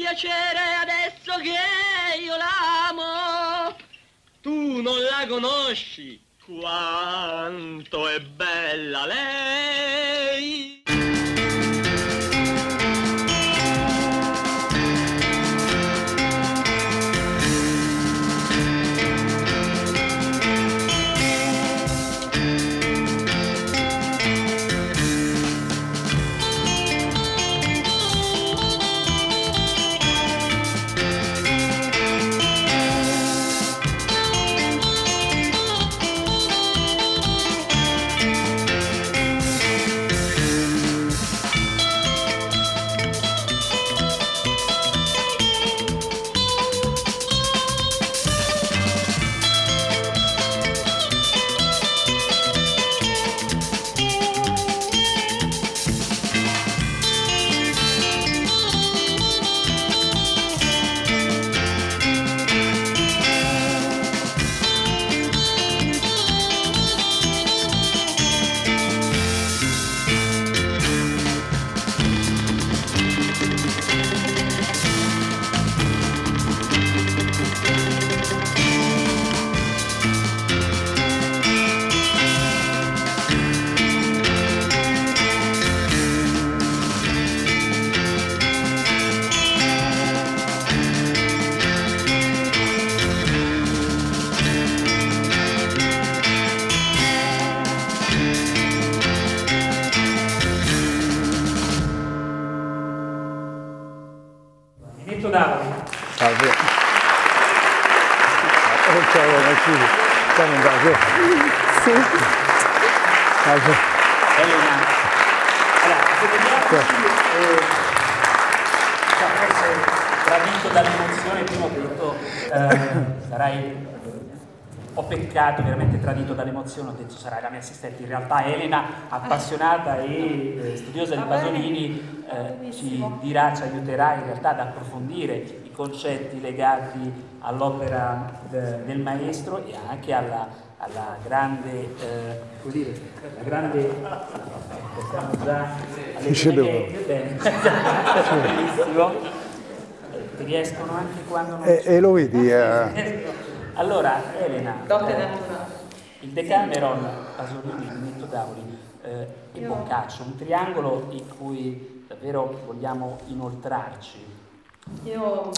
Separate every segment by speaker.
Speaker 1: piacere adesso che io l'amo. Tu non la conosci, quanto è bella lei.
Speaker 2: Salve. Ciao, siamo andati. Sì. Salve.
Speaker 3: Elena, allora, forse tradito dall'emozione, prima ho detto sarai, ho peccato, veramente tradito dall'emozione, ho detto sarai la mia assistente. In realtà Elena, appassionata e studiosa di Pasolini, ci dirà, ci aiuterà in realtà ad approfondire i concetti legati all'opera del maestro e anche alla grande, così dire, la grande, possiamo già bellissimo, ti riescono anche quando non
Speaker 2: lo vedi?
Speaker 3: Allora, Elena, il Decameron, Pasolini, Nenetto Davoli e Boccaccio, un triangolo in cui davvero vogliamo inoltrarci.
Speaker 4: Io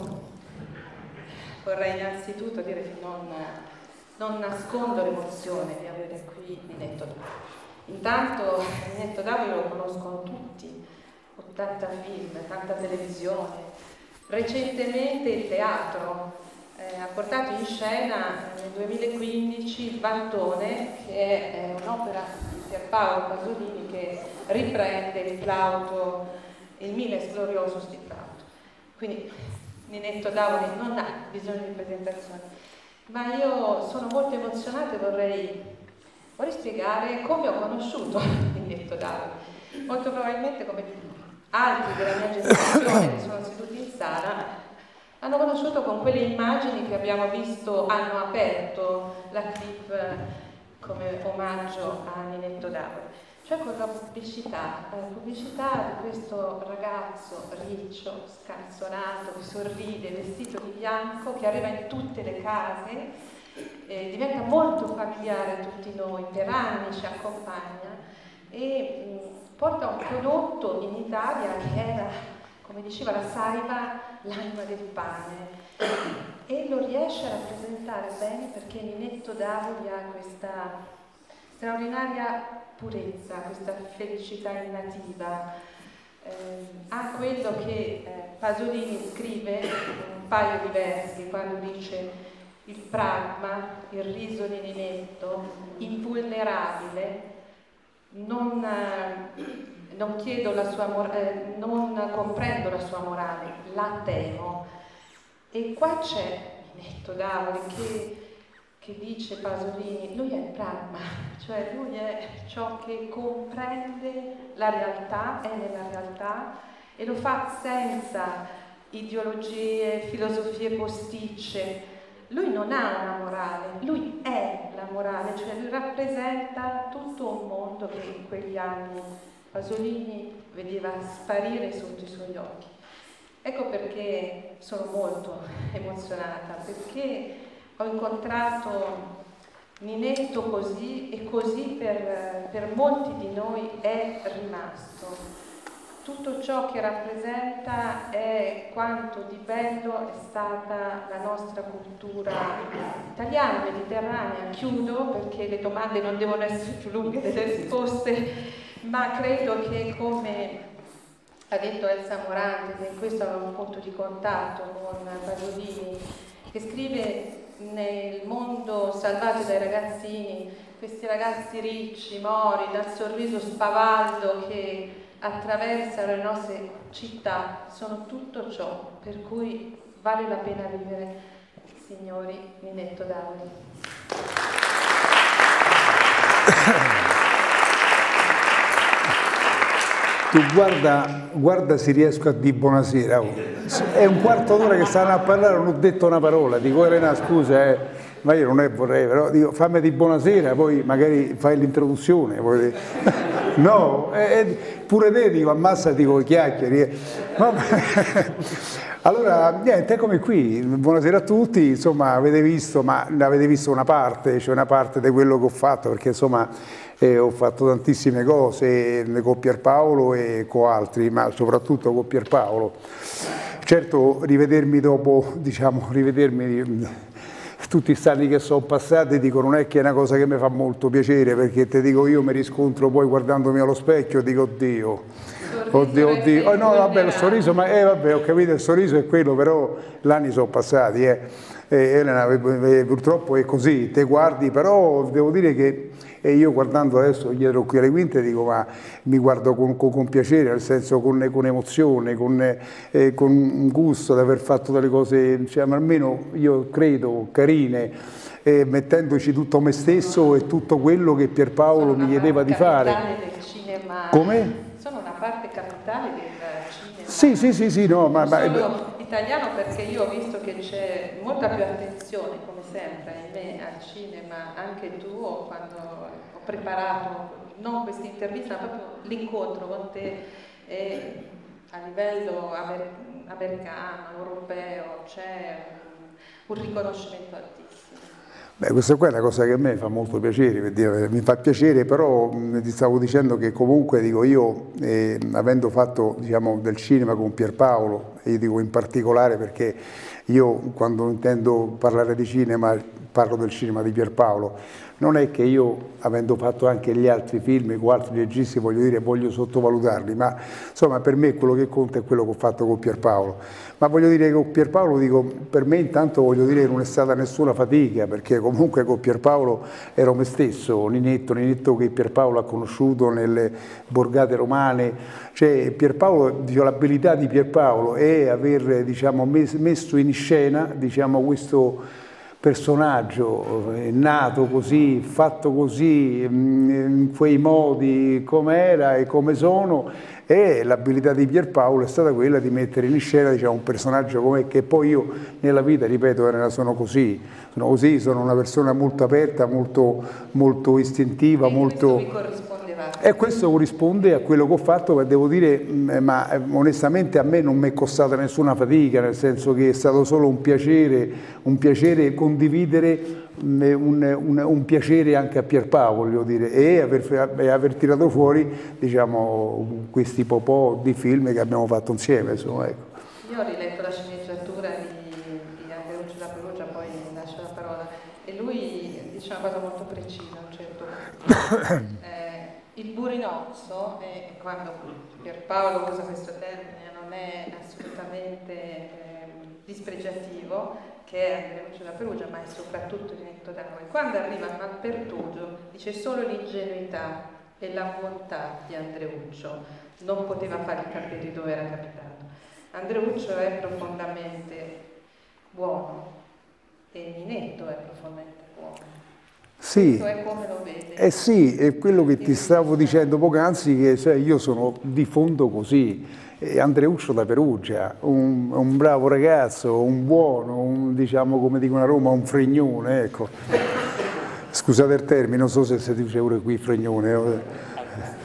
Speaker 4: vorrei innanzitutto dire che non nascondo l'emozione di avere qui Nenetto Davoli. Intanto Nenetto Davoli lo conoscono tutti, 80 film, tanta televisione, recentemente il teatro. Ha portato in scena nel 2015 Il Vantone, che è un'opera di Pierpaolo Pasolini che riprende il Plauto, il Miles Gloriosus di Plauto. Quindi Nenetto Davoli non ha bisogno di presentazione, ma io sono molto emozionata e vorrei spiegare come ho conosciuto Nenetto Davoli. Molto probabilmente come altri della mia generazione che sono seduti in sala hanno conosciuto con quelle immagini che abbiamo visto, hanno aperto la clip come omaggio a Nenetto Davoli, cioè con la pubblicità di questo ragazzo riccio, scanzonato, che sorride, vestito di bianco, che arriva in tutte le case, diventa molto familiare a tutti noi, per anni ci accompagna e porta un prodotto in Italia che era, come diceva la Saiba, l'anima del pane, e lo riesce a rappresentare bene perché Nenetto Davoli ha questa straordinaria purezza, questa felicità innativa, ha quello che Pasolini scrive in un paio di versi quando dice: il pragma, il riso di Nenetto, invulnerabile, non chiedo la sua non comprendo la sua morale, la temo. E qua c'è Nenetto Davoli che dice Pasolini, lui è il pragma, cioè lui è ciò che comprende la realtà, è nella realtà e lo fa senza ideologie, filosofie posticce. Lui non ha una morale, lui è la morale, cioè lui rappresenta tutto un mondo che in quegli anni Pasolini vedeva sparire sotto i suoi occhi. Ecco perché sono molto emozionata, perché ho incontrato Ninetto così e così per molti di noi è rimasto. Tutto ciò che rappresenta è quanto di bello è stata la nostra cultura italiana, mediterranea. Chiudo perché le domande non devono essere più lunghe delle risposte, ma credo che, come ha detto Elsa Morante, che in questo aveva un punto di contatto con Pasolini, che scrive nel mondo salvato dai ragazzini, questi ragazzi ricci, mori, dal sorriso spavaldo che attraversano le nostre città, sono tutto ciò per cui vale la pena vivere, signori Ninetto Davoli.
Speaker 2: Tu guarda se riesco a dire buonasera. È un quarto d'ora che stanno a parlare, non ho detto una parola. Dico Elena, scusa, ma io non vorrei, però dico fammi di buonasera, poi magari fai l'introduzione. Poi... No, pure te dico ammassati con i chiacchieri. Allora, niente, eccomi qui, buonasera a tutti, insomma avete visto, ma avete visto una parte, cioè una parte di quello che ho fatto, perché insomma ho fatto tantissime cose con Pierpaolo e con altri, ma soprattutto con Pierpaolo. Certo, rivedermi dopo, diciamo, tutti questi anni che sono passati, dico non è che è una cosa che mi fa molto piacere, perché te dico io mi riscontro poi guardandomi allo specchio, dico oddio, oh, no vabbè il sorriso, ma vabbè ho capito, il sorriso è quello, però gli anni sono passati, Elena, purtroppo è così, te guardi, però devo dire che io guardando adesso dietro qui alle quinte dico ma mi guardo con piacere, nel senso con emozione, con gusto di aver fatto delle cose, cioè, ma almeno io credo carine, mettendoci tutto me stesso e tutto quello che Pierpaolo mi chiedeva di fare.
Speaker 4: Del cinema.
Speaker 2: Come?
Speaker 4: Sono una parte capitale del cinema.
Speaker 2: Sì, no, ma
Speaker 4: sono italiano perché io ho visto che c'è molta più attenzione, come sempre, ahimè, al cinema, anche tu, quando ho preparato, non questa intervista, ma proprio l'incontro con te, a livello americano, europeo, c'è un riconoscimento altissimo.
Speaker 2: Beh, questa qua è una cosa che a me fa molto piacere, per dire, mi fa piacere, però ti stavo dicendo che comunque dico io, avendo fatto diciamo, del cinema con Pierpaolo, e io dico in particolare perché io quando intendo parlare di cinema parlo del cinema di Pierpaolo, non è che io, avendo fatto anche gli altri film con altri registi, voglio dire, voglio sottovalutarli, ma insomma per me quello che conta è quello che ho fatto con Pierpaolo. Ma voglio dire che con Pierpaolo, dico, per me intanto voglio dire che non è stata nessuna fatica, perché comunque con Pierpaolo ero me stesso, Ninetto che Pierpaolo ha conosciuto nelle borgate romane, cioè Pierpaolo, diciamo, l'abilità di Pierpaolo è aver diciamo, messo in scena diciamo, questo personaggio nato così, fatto così, in quei modi come era e come sono, e l'abilità di Pierpaolo è stata quella di mettere in scena diciamo, un personaggio come che poi io nella vita, ripeto, sono così, sono una persona molto aperta, molto istintiva, molto... E questo corrisponde a quello che ho fatto, ma devo dire, ma onestamente a me non mi è costata nessuna fatica, nel senso che è stato solo un piacere condividere un piacere anche a Pierpaolo, voglio dire, e aver tirato fuori diciamo, questi po' di film che abbiamo fatto insieme. Insomma, ecco.
Speaker 4: Io ho riletto la sceneggiatura di Andreuccio da Perugia, poi lascio la parola, e lui dice una cosa molto precisa a un certo punto. Il burinozzo, quando Pierpaolo usa questo termine non è assolutamente dispregiativo, che è Andreuccio da Perugia, ma è soprattutto Ninetto Davoli. Quando arrivano al Pertugio dice solo l'ingenuità e la bontà di Andreuccio non poteva fargli capire dove era capitato. Andreuccio è profondamente buono e Ninetto è profondamente buono.
Speaker 2: Sì,
Speaker 4: è come lo vede.
Speaker 2: Sì, è quello che ti stavo dicendo poc'anzi, che cioè, io sono di fondo così. Andreuccio da Perugia, un bravo ragazzo, un buono, diciamo come dicono a Roma, un fregnone, ecco. Scusate il termine, non so se si dice pure qui fregnone.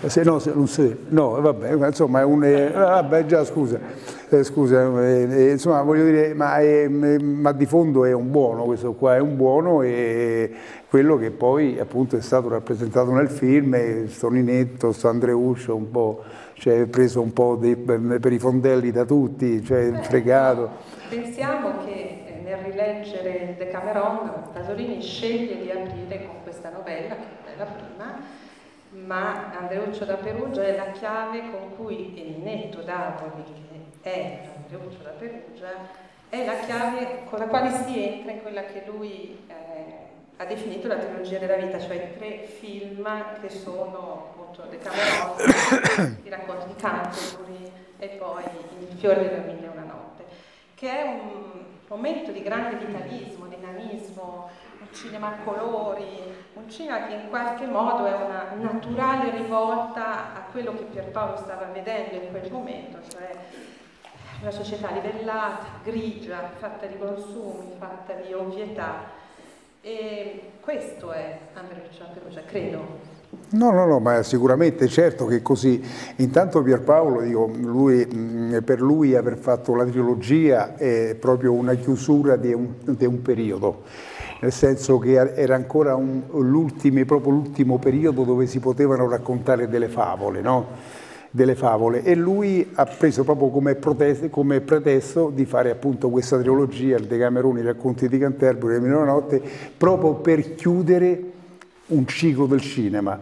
Speaker 2: No, vabbè, insomma, è un... vabbè, già, scusa, insomma, voglio dire, ma di fondo è un buono, questo qua è un buono, e quello che poi appunto è stato rappresentato nel film, sto Ninetto, sto Andreuccio, un po', cioè preso un po' per i fondelli da tutti, cioè fregato.
Speaker 4: Pensiamo che nel rileggere Decameron, Pasolini sceglie di aprire con questa novella, che è la prima, ma Andreuccio da Perugia è la chiave con cui Ninetto Davoli, che è Andreuccio da Perugia, è la chiave con la quale si entra in quella che lui ha definito la trilogia della vita, cioè 3 film che sono appunto Decameron, i racconti di Canterbury e poi Il fiore della 1001 notte, che è un momento di grande vitalismo, dinamismo, un cinema a colori, un cinema che in qualche modo è una naturale rivolta a quello che Pierpaolo stava vedendo in quel momento, cioè una società livellata, grigia, fatta di consumi, fatta di ovvietà. E questo è Andreuccio da Perugia, credo.
Speaker 2: No, ma sicuramente, certo che così. Intanto Pierpaolo, dico, per lui aver fatto la trilogia è proprio una chiusura di un periodo, nel senso che era ancora proprio l'ultimo periodo dove si potevano raccontare delle favole, no? Delle favole, e lui ha preso proprio come pretesto di fare appunto questa trilogia, il Decameron, i racconti di Canterbury e La 1001 notte, proprio per chiudere un ciclo del cinema,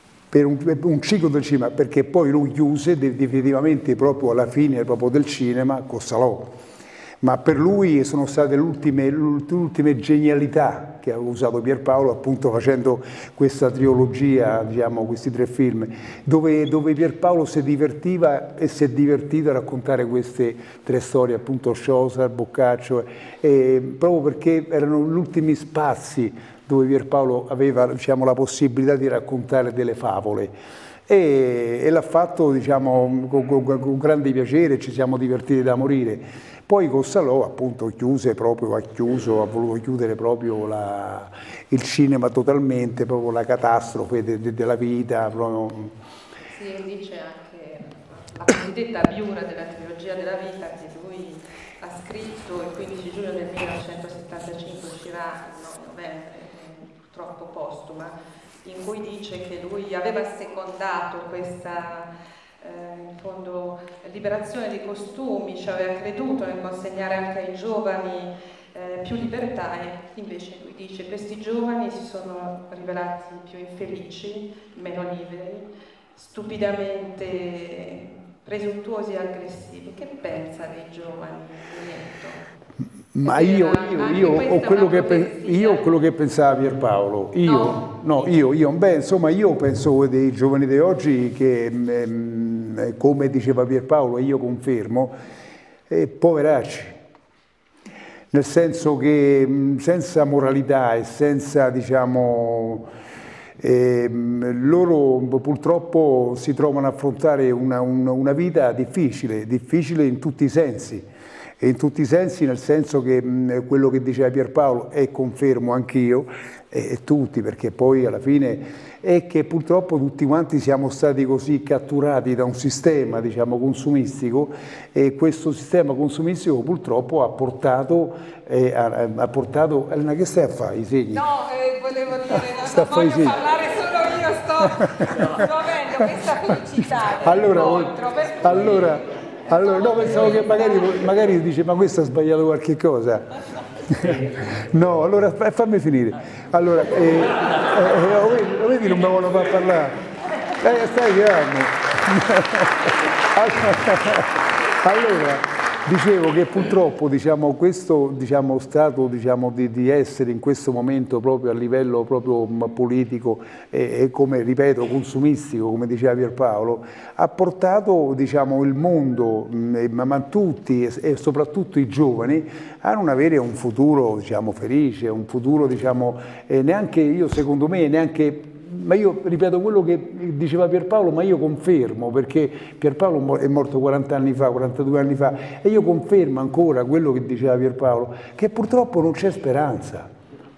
Speaker 2: perché poi lui chiuse definitivamente proprio alla fine proprio del cinema con Salò. Ma per lui sono state le ultime genialità che ha usato Pierpaolo, appunto facendo questa trilogia, diciamo, questi 3 film, dove Pierpaolo si divertiva e si è divertito a raccontare queste 3 storie, appunto Chaucer, Boccaccio, proprio perché erano gli ultimi spazi dove Pierpaolo aveva, diciamo, la possibilità di raccontare delle favole. E l'ha fatto, diciamo, con grande piacere, ci siamo divertiti da morire. Poi con Salò appunto ha voluto chiudere proprio il cinema totalmente, proprio la catastrofe della vita. Proprio.
Speaker 4: Si dice anche la cosiddetta biura della trilogia della vita che lui ha scritto il 15 giugno del 1975, uscirà il 9 novembre, purtroppo postuma, in cui dice che lui aveva secondato questa in fondo liberazione dei costumi, cioè aveva creduto nel consegnare anche ai giovani più libertà, e invece lui dice che questi giovani si sono rivelati più infelici, meno liberi, stupidamente presuntuosi e aggressivi. Che pensa dei giovani?
Speaker 2: Ma io quello che pensava Pierpaolo, io penso dei giovani di oggi che, come diceva Pierpaolo, io confermo, poveracci, nel senso che senza moralità e senza, diciamo, loro purtroppo si trovano a affrontare una vita difficile in tutti i sensi. E in tutti i sensi, nel senso che quello che diceva Pierpaolo, e confermo anch'io, e tutti, perché poi alla fine è che purtroppo tutti quanti siamo stati così catturati da un sistema, diciamo, consumistico, e questo sistema consumistico purtroppo ha portato Elena, che stai a fare? I segni?
Speaker 4: No, volevo dire, non voglio parlare solo io, sto avendo questa felicità.
Speaker 2: Allora, no, pensavo che magari dice, ma questo ha sbagliato qualche cosa. No, allora fammi finire. Allora, lo vedi, non mi vogliono far parlare. Stai calmo. Allora, dicevo che purtroppo, diciamo, questo, diciamo, stato, diciamo, di essere in questo momento proprio a livello proprio politico e come, ripeto, consumistico, come diceva Pierpaolo, ha portato, diciamo, il mondo, ma tutti e soprattutto i giovani, a non avere un futuro, diciamo, felice, un futuro, diciamo, neanche io, secondo me, neanche. Ma io ripeto quello che diceva Pierpaolo, ma io confermo, perché Pierpaolo è morto 40 anni fa, 42 anni fa, e io confermo ancora quello che diceva Pierpaolo, che purtroppo non c'è speranza.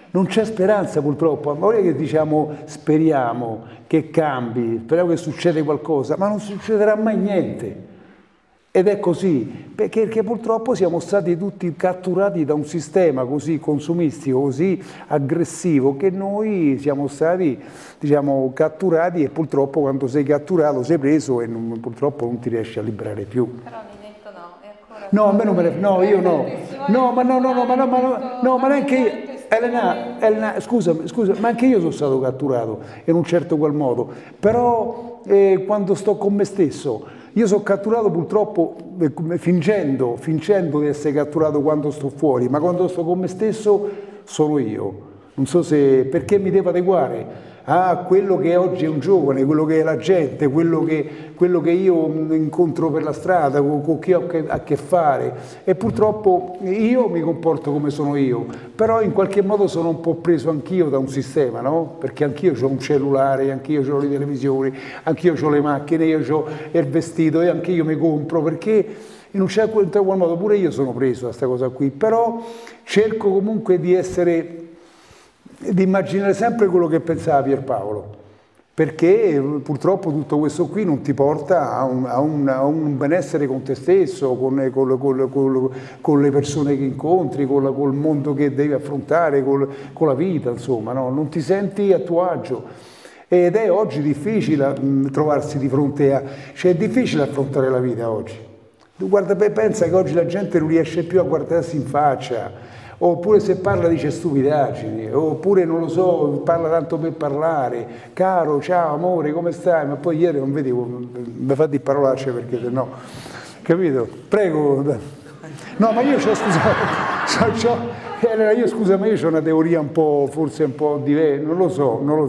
Speaker 2: Non c'è speranza purtroppo, ma ora che diciamo speriamo che cambi, speriamo che succeda qualcosa, ma non succederà mai niente. Ed è così, perché purtroppo siamo stati tutti catturati da un sistema così consumistico, così aggressivo, che noi siamo stati, diciamo, catturati, e purtroppo quando sei catturato sei preso e purtroppo non ti riesci a liberare più.
Speaker 4: Però Ninetto no, è ancora...
Speaker 2: No, a me non me ne... No, io no. No, ma neanche io... Elena, scusa, ma anche io sono stato catturato in un certo qual modo, però quando sto con me stesso, io sono catturato purtroppo fingendo di essere catturato quando sto fuori, ma quando sto con me stesso sono io. Non so se... perché mi devo adeguare a quello che oggi è un giovane, quello che è la gente, quello che io incontro per la strada, con chi ho a che fare, e purtroppo io mi comporto come sono io, però in qualche modo sono un po' preso anch'io da un sistema, no? Perché anch'io ho un cellulare, anch'io ho le televisioni, anch'io ho le macchine, io ho il vestito e anche io mi compro, perché in un certo qual modo pure io sono preso da questa cosa qui, però cerco comunque di immaginare sempre quello che pensava Pierpaolo, perché purtroppo tutto questo qui non ti porta a un benessere con te stesso, con le persone che incontri, col mondo che devi affrontare, con la vita, insomma, no? Non ti senti a tuo agio. Ed è oggi difficile trovarsi di fronte a... cioè è difficile affrontare la vita oggi. Tu guarda, pensa che oggi la gente non riesce più a guardarsi in faccia, oppure se parla dice stupidaggini, oppure non lo so, parla tanto per parlare, caro, ciao, amore, come stai? Ma poi ieri non vedevo, mi fa di parolacce perché se no, capito? Prego. No, ma io Elena, io scusa, ma io ho una teoria un po', forse un po' diversa, non lo so.
Speaker 3: No,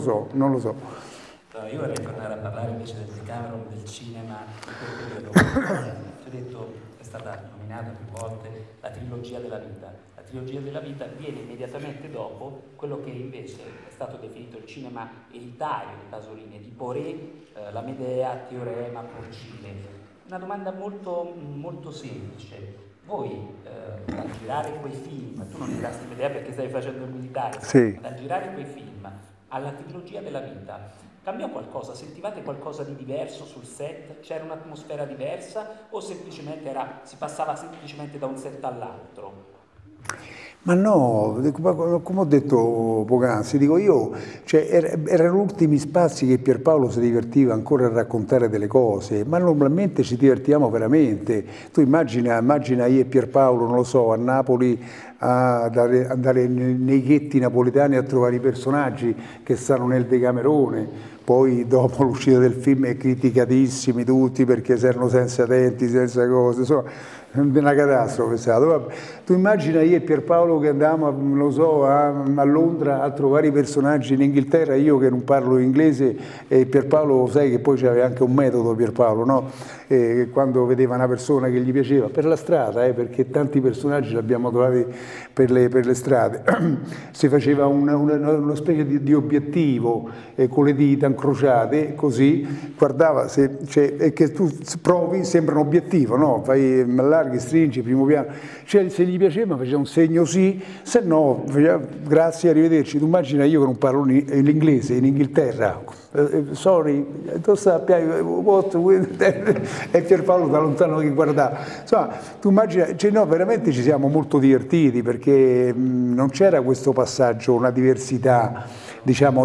Speaker 3: io vorrei tornare a parlare invece del Decameron, del cinema, di quel periodo. Ti ho detto, è stata nominata più volte la trilogia della vita. La trilogia della vita viene immediatamente dopo quello che invece è stato definito il cinema elitario di Pasolini, di Poré, la Medea, Teorema, Porcine. Una domanda molto, molto semplice. Voi, dal girare quei film, tu non dirasti Medea perché stai facendo il militare,
Speaker 2: sì.
Speaker 3: Dal girare quei film alla trilogia della vita, cambiò qualcosa? Sentivate qualcosa di diverso sul set? C'era un'atmosfera diversa o semplicemente si passava semplicemente da un set all'altro?
Speaker 2: Ma no, come ho detto poc'anzi, dico io, cioè, erano gli ultimi spazi che Pierpaolo si divertiva ancora a raccontare delle cose, ma normalmente ci divertiamo veramente. Tu immagina io e Pierpaolo, non lo so, a Napoli andare nei ghetti napoletani a trovare i personaggi che stanno nel Decamerone, poi dopo l'uscita del film è criticatissimi tutti perché si erano senza denti, senza cose, insomma, una catastrofe è stato. Tu immagina io e Pierpaolo che andavamo, non lo so, a Londra a trovare i personaggi in Inghilterra, io che non parlo inglese, e Pierpaolo, sai che poi c'aveva anche un metodo Pierpaolo, no? Quando vedeva una persona che gli piaceva, per la strada, perché tanti personaggi li abbiamo trovati per le strade, si faceva una specie di obiettivo con le dita incrociate, così, guardava, e che tu provi, sembra un obiettivo, no? Fai allarghi, stringi, primo piano, cioè se gli piaceva faceva un segno sì, se no faceva grazie, arrivederci. Tu immagina io che non parlo l'inglese in Inghilterra, sorry, tu sappi, what, e Pierpaolo da lontano che guardava. Insomma, tu immagina, cioè no, veramente ci siamo molto divertiti perché non c'era questo passaggio, una diversità, diciamo,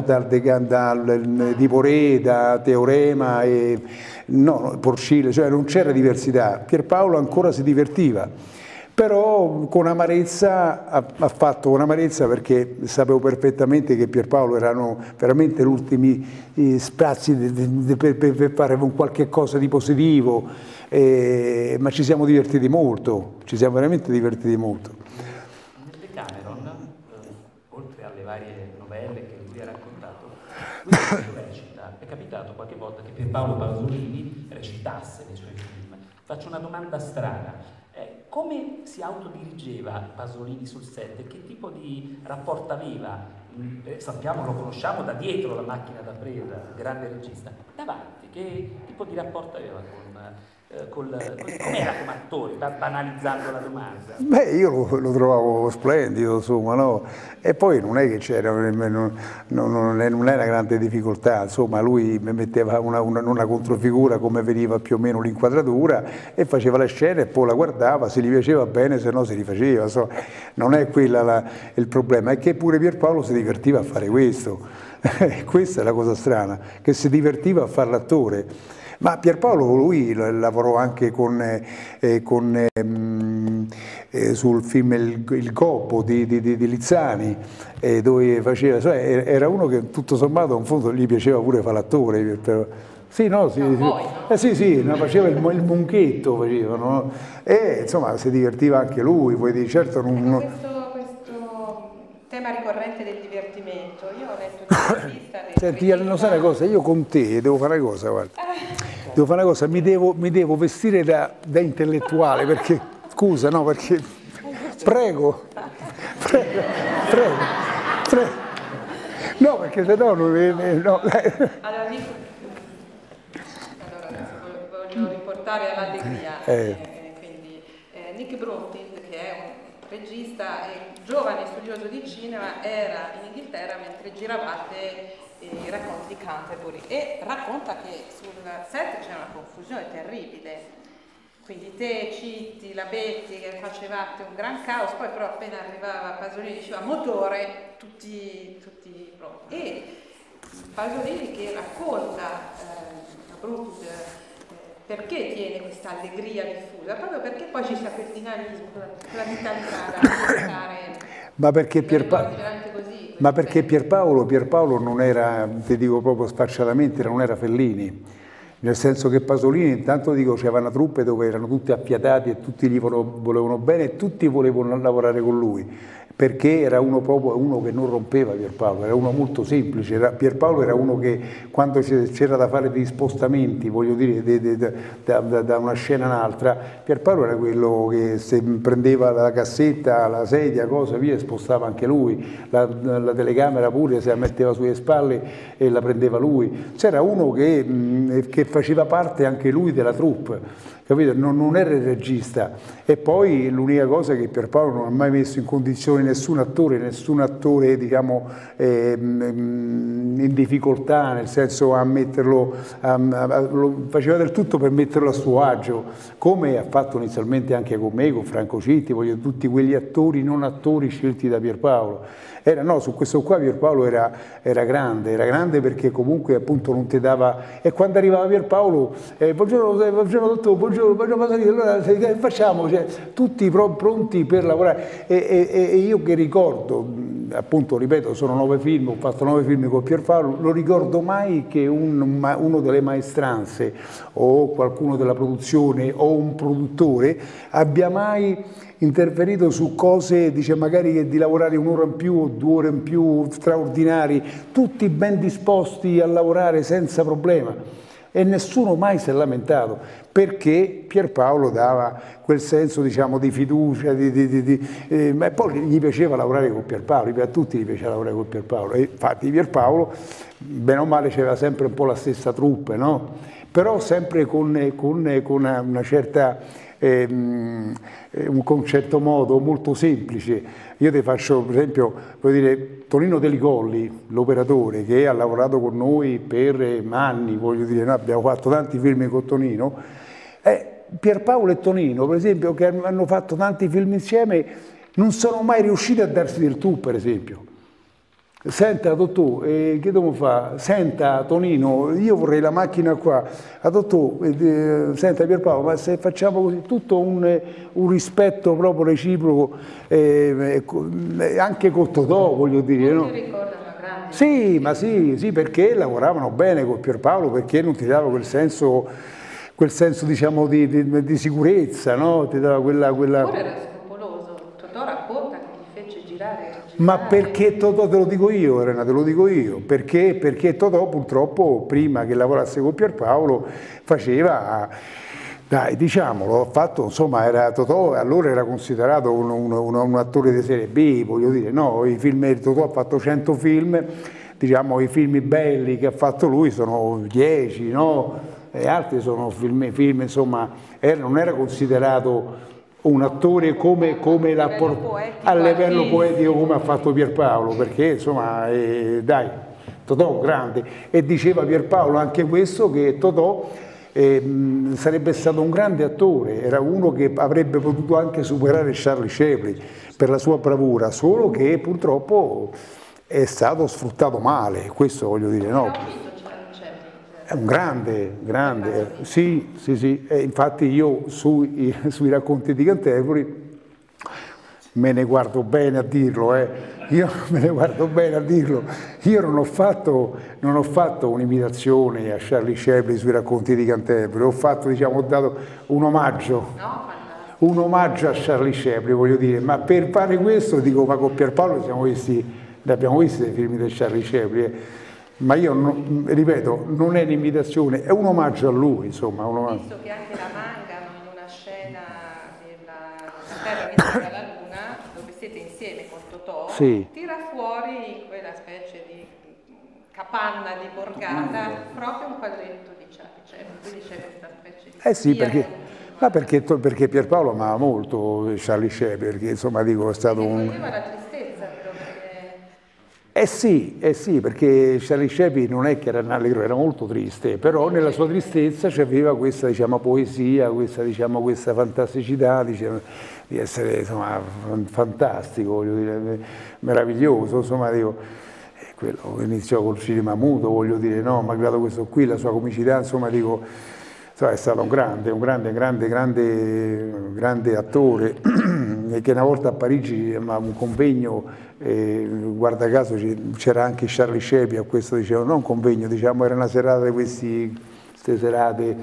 Speaker 2: di Poré, da Teorema, no, Porcile, cioè non c'era diversità. Pierpaolo ancora si divertiva, però con amarezza, ha fatto con amarezza, perché sapevo perfettamente che Pierpaolo erano veramente gli ultimi spazi per fare un qualche cosa di positivo, ma ci siamo divertiti molto, ci siamo veramente divertiti molto.
Speaker 3: Nel Decameron, oltre alle varie novelle che lui ha raccontato, lui recita. È capitato qualche volta che Pierpaolo Pasolini recitasse nei suoi film. Faccio una domanda strana. Come si autodirigeva Pasolini sul set? Che tipo di rapporto aveva? Sappiamo, lo conosciamo da dietro la macchina da presa, grande regista. Davanti, che tipo di rapporto aveva com'era come attore, banalizzando la domanda?
Speaker 2: Beh, io lo trovavo splendido, insomma, no? E poi non è che c'era, non è una grande difficoltà, insomma, lui metteva una controfigura come veniva più o meno l'inquadratura e faceva la scena e poi la guardava, se gli piaceva bene, se no si rifaceva, insomma, non è quella il problema, è che pure Pierpaolo si divertiva a fare questo, questa è la cosa strana, che si divertiva a fare l'attore. Ma Pierpaolo lui lavorò anche sul film Il Gobbo di Lizzani, dove faceva, cioè, era uno che tutto sommato in fondo gli piaceva pure fare l'attore. Sì, no, sì, sì, no, faceva il munchetto, facevano, no? E insomma si divertiva anche lui, poi di certo non...
Speaker 4: Questo tema ricorrente del divertimento, io ho letto un'intervista...
Speaker 2: Senti, non sai una cosa, io con te devo fare una cosa, guarda. Devo fare una cosa, mi devo vestire da intellettuale, perché, scusa, no, perché, prego, no, perché se no non no.
Speaker 4: Allora, voglio riportare all'allegria, quindi Nick Bruntild, che è un regista e giovane studioso di cinema, era in Inghilterra mentre giravate i racconti di Canterbury e racconta che sul set c'era una confusione terribile, quindi te, Citti, la Betty che facevate un gran caos, poi però appena arrivava Pasolini diceva motore, tutti pronti, e Pasolini che racconta a Bruntild perché tiene questa allegria diffusa, proprio perché poi ci sia quel dinamismo, quella vitalità da raccontare.
Speaker 2: Ma perché Pierpaolo non era, ti dico proprio sfacciatamente, non era Fellini, nel senso che Pasolini intanto dico c'era una troupe dove erano tutti affiatati e tutti gli volevano bene e tutti volevano lavorare con lui, perché era uno che non rompeva Pierpaolo, era uno molto semplice, Pierpaolo era uno che quando c'era da fare degli spostamenti, voglio dire, da una scena all'altra, Pierpaolo era quello che se prendeva la cassetta, la sedia, cosa via, spostava anche lui, la telecamera pure se la metteva sulle spalle e la prendeva lui, c'era uno che faceva parte anche lui della troupe. Capito? Non era il regista. E poi l'unica cosa è che Pierpaolo non ha mai messo in condizione nessun attore diciamo in difficoltà, nel senso a metterlo, faceva del tutto per metterlo a suo agio, come ha fatto inizialmente anche con me, con Franco Citti, voglio tutti quegli attori, non attori scelti da Pierpaolo. No, su questo qua Pierpaolo era grande perché comunque appunto non ti dava, e quando arrivava Pierpaolo, buongiorno dottore, buongiorno, allora che facciamo? Cioè, tutti pronti per lavorare e io che ricordo, appunto ripeto, sono 9 film, ho fatto 9 film con Pierpaolo, non ricordo mai che uno delle maestranze o qualcuno della produzione o un produttore abbia mai interferito su cose, dice magari di lavorare un'ora in più o 2 ore in più straordinari, tutti ben disposti a lavorare senza problema e nessuno mai si è lamentato perché Pierpaolo dava quel senso diciamo di fiducia, ma poi gli piaceva lavorare con Pierpaolo, a tutti gli piaceva lavorare con Pierpaolo e infatti Pierpaolo bene o male c'era sempre un po' la stessa troupe, no? Però sempre con una certa con un certo modo molto semplice. Io ti faccio per esempio, voglio dire, Tonino Deli Colli, l'operatore che ha lavorato con noi per anni, voglio dire, noi abbiamo fatto tanti film con Tonino, Pierpaolo e Tonino per esempio che hanno fatto tanti film insieme non sono mai riusciti a darsi del tu, per esempio. Senta dottore, che dobbiamo fare? Senta Tonino, io vorrei la macchina qua. Dottore, senta Pierpaolo, ma se facciamo così, tutto un rispetto proprio reciproco, anche con Totò, voglio dire, no? Sì, ma sì, perché lavoravano bene con Pierpaolo, perché non ti dava quel senso diciamo di sicurezza, no? Ti dava quella...
Speaker 4: Pure era scrupoloso, Totò racconta che gli fece girare.
Speaker 2: Ma perché Totò, te lo dico io, Elena, te lo dico io, perché Totò purtroppo prima che lavorasse con Pierpaolo faceva, dai diciamolo, ha fatto, insomma, Totò allora era considerato un attore di serie B, voglio dire, no, i film di Totò ha fatto 100 film, diciamo i film belli che ha fatto lui sono 10, no? e altri sono film insomma, non era considerato un attore come a livello poetico come ha fatto Pierpaolo, perché insomma dai, Totò grande, e diceva Pierpaolo anche questo, che Totò sarebbe stato un grande attore, era uno che avrebbe potuto anche superare Charlie Chaplin per la sua bravura, solo che purtroppo è stato sfruttato male, questo voglio dire, no? È un grande, sì, infatti io sui racconti di Canterbury me ne guardo bene a dirlo, io me ne guardo bene a dirlo, io non ho fatto un'imitazione a Charlie Chaplin sui racconti di Canterbury, ho dato un omaggio a Charlie Chaplin, voglio dire, ma per fare questo, dico, ma con Pierpaolo abbiamo visti dei film di Charlie Chaplin, ma io ripeto, non è un'imitazione, è un omaggio a lui, insomma.
Speaker 4: Visto che anche la mangano in una scena della Terra vista dalla Luna, dove siete insieme con Totò,
Speaker 2: sì,
Speaker 4: tira fuori quella specie di capanna di borgata, proprio un quadretto di Charlie, quindi c'è questa specie di...
Speaker 2: sì, perché Pierpaolo amava molto Charlie Chaplin, perché insomma dico è stato un...
Speaker 4: la tristezza però, perché...
Speaker 2: sì, perché Charlie Chaplin non è che era allegro, era molto triste, però nella sua tristezza c'aveva questa, diciamo, poesia, questa fantasticità, diciamo, di essere, insomma, fantastico, voglio dire, meraviglioso, insomma, dico, quello iniziò col cinema muto, voglio dire, no, malgrado questo qui, la sua comicità, insomma, dico, insomma, è stato un grande attore, e che una volta a Parigi, a un convegno, guarda caso c'era anche Charlie Chaplin, a questo dicevano, non un convegno, diciamo, era una serata di queste serate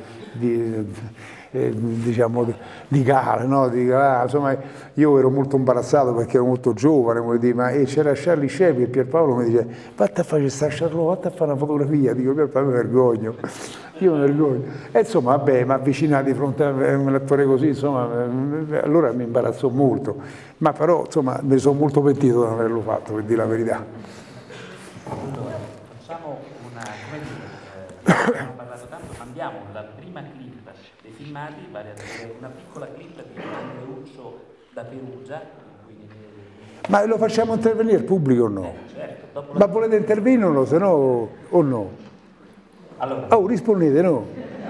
Speaker 2: diciamo di gala, no? Insomma, io ero molto imbarazzato perché ero molto giovane, voglio dire, ma c'era Charlie Chaplin e Pierpaolo mi dice vatti a fare questa Charlot, vatti a fare una fotografia, dico Pierpaolo, mi vergogno. Io mi vergogno. E insomma, vabbè, mi avvicinati di fronte a un attore così, insomma, allora mi imbarazzò molto. Ma però, insomma, mi sono molto pentito di non averlo fatto, per dire la verità.
Speaker 3: Allora, facciamo una, come dire, abbiamo parlato tanto, mandiamo la prima clip dei filmati, vale a dire una piccola clip di Andreuccio da Perugia. Quindi...
Speaker 2: Ma lo facciamo intervenire il pubblico o no?
Speaker 3: Certo, dopo
Speaker 2: ma volete intervenire se no o no?
Speaker 3: Allora,
Speaker 2: rispondete, no?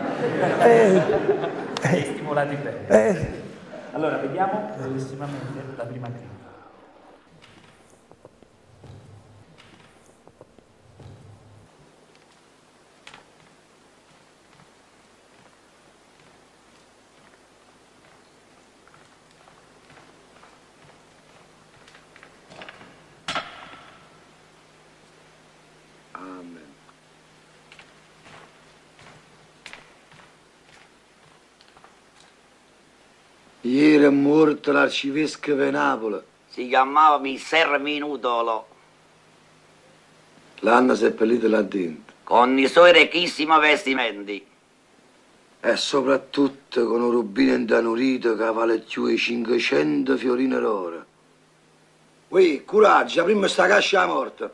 Speaker 3: stimolati bene. Allora, vediamo brevissimamente la prima clip.
Speaker 5: Ieri è morto l'arcivescovo di Napoli.
Speaker 6: Si chiamava Messer Minutolo.
Speaker 5: L'hanno seppellito là dentro.
Speaker 6: Con i suoi ricchissimi vestimenti.
Speaker 5: E soprattutto con un rubino intanurito che vale più di 500 fiorine d'oro. Ui, coraggio, prima sta cascia morta.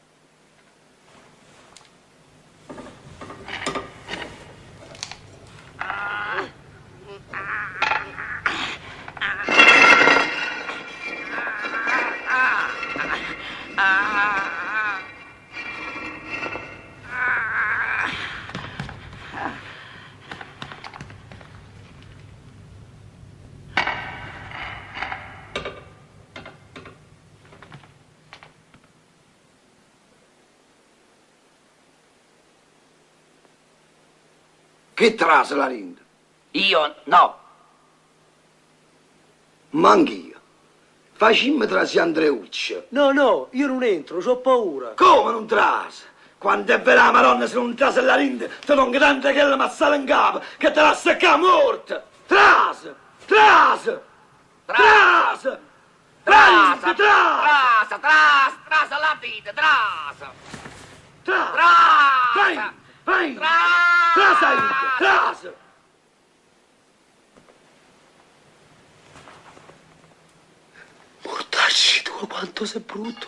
Speaker 5: Che trase la rinda?
Speaker 6: Io no.
Speaker 5: Manch'io. Facimmi trasi Andreuccio.
Speaker 7: No, io non entro, ho paura.
Speaker 5: Come non trase? Quando è vera la Madonna se non trase la rinda, te non grande che la mazzata in capo, che te la secca morta. Trase! Trase! Trase!
Speaker 6: Trasa la vita, trasa! Trasa!
Speaker 5: Vai! Trasa, India! Trasa!
Speaker 7: Mortacci tu, quanto sei brutto!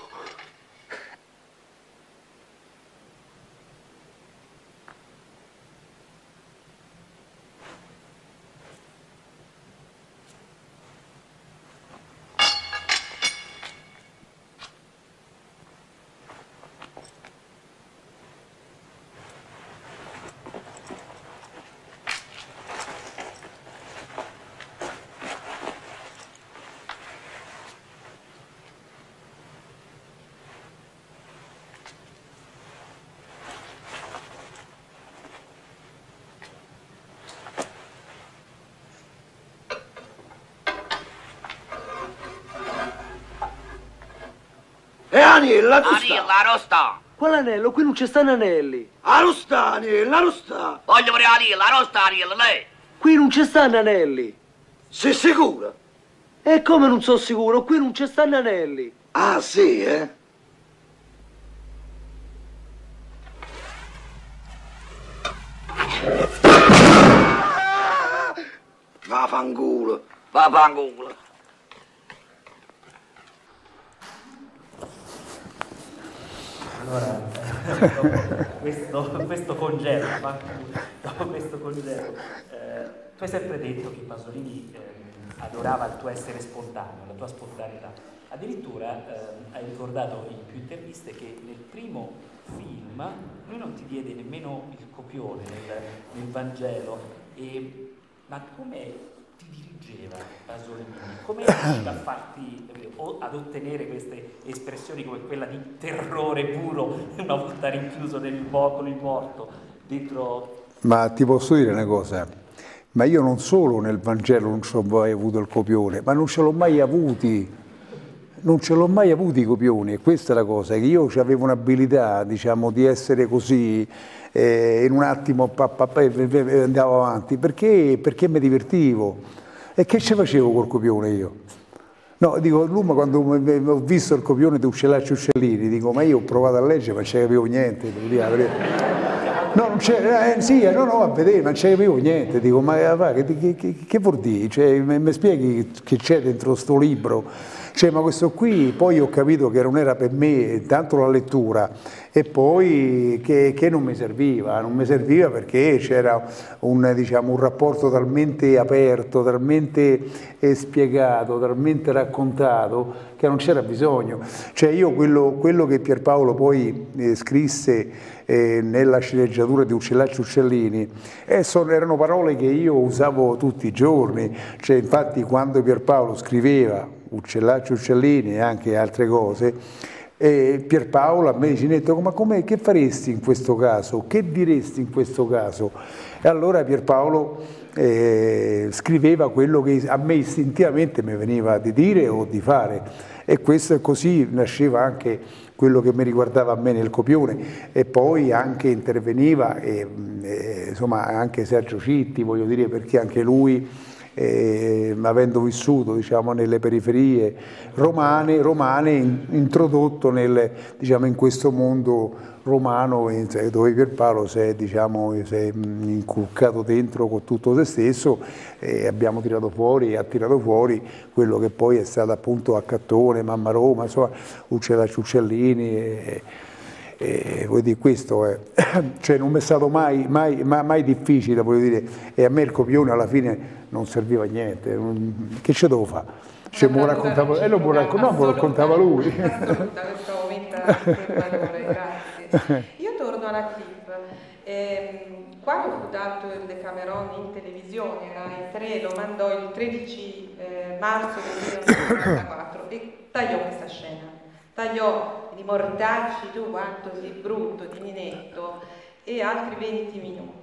Speaker 5: E Aniella, tu
Speaker 6: Aniella,
Speaker 5: sta?
Speaker 6: arrosta.
Speaker 7: Quale anello? Qui non ci stanno anelli.
Speaker 5: Arosta, Aniella, arosta.
Speaker 6: Voglio vedere Aniella, arrosta Aniella, lei.
Speaker 7: Qui non ci stanno anelli.
Speaker 5: Sei sicura?
Speaker 7: E come non sono sicuro? Qui non ci stanno anelli.
Speaker 5: Ah, sì, eh? Vaffanculo.
Speaker 6: Vaffanculo.
Speaker 3: Allora, dopo questo congelo, tu hai sempre detto che Pasolini adorava il tuo essere spontaneo, la tua spontaneità. Addirittura hai ricordato in più interviste che nel primo film lui non ti diede nemmeno il copione nel Vangelo, ma come ti dirigeva Pasolini? Come riusciva a farti o ad ottenere queste espressioni come quella di terrore puro una volta rinchiuso con il morto dentro?
Speaker 2: Ma ti posso dire una cosa, ma io non solo nel Vangelo non ci ho mai avuto il copione, ma non ce l'ho mai avuti, non ce l'ho mai avuti i copioni, e questa è la cosa, che io avevo un'abilità, diciamo, di essere così, in un attimo andavo avanti, perché mi divertivo. E che ci facevo col copione io? No, dico, Luma, quando ho visto il copione di Uccellacci Uccellini, dico, ma io ho provato a leggere, ma non ci capivo niente, devo dire. No, non c'è, sì, no, a vedere, ma non ci capivo niente, dico, ma che vuol dire? Cioè, mi spieghi che c'è dentro sto libro? Cioè, ma questo qui, poi ho capito che non era per me tanto la lettura, e poi che non mi serviva perché c'era un rapporto talmente aperto, talmente spiegato, talmente raccontato, che non c'era bisogno. Cioè io quello che Pierpaolo poi scrisse nella sceneggiatura di Uccellacci Uccellini, erano parole che io usavo tutti i giorni. Cioè, infatti quando Pierpaolo scriveva Uccellacci Uccellini e anche altre cose, Pierpaolo a me dice, ma che faresti in questo caso? Che diresti in questo caso? E allora Pierpaolo scriveva quello che a me istintivamente mi veniva di dire o di fare, e questo è così nasceva anche quello che mi riguardava a me nel copione. E poi anche interveniva insomma anche Sergio Citti, voglio dire, perché anche lui, avendo vissuto, diciamo, nelle periferie romane, introdotto in questo mondo romano, dove Pierpaolo si è inculcato dentro con tutto se stesso, e ha tirato fuori quello che poi è stato appunto Accattone, Mamma Roma, insomma, Uccellacci Uccellini. Vuol dire, questo è, cioè non mi è stato mai difficile, voglio dire, e a me il copione alla fine non serviva a niente, che ce devo fare? Cioè, me lo raccontava lui.
Speaker 4: Assoluta, questo momento grazie. Io torno alla clip. Quando fu dato il Decameron in televisione, Rai 3 lo mandò il 13 marzo del 1994 e tagliò questa scena. Tagliò di mortacci, tu quanto sei brutto, di Minetto, e altri 20 minuti.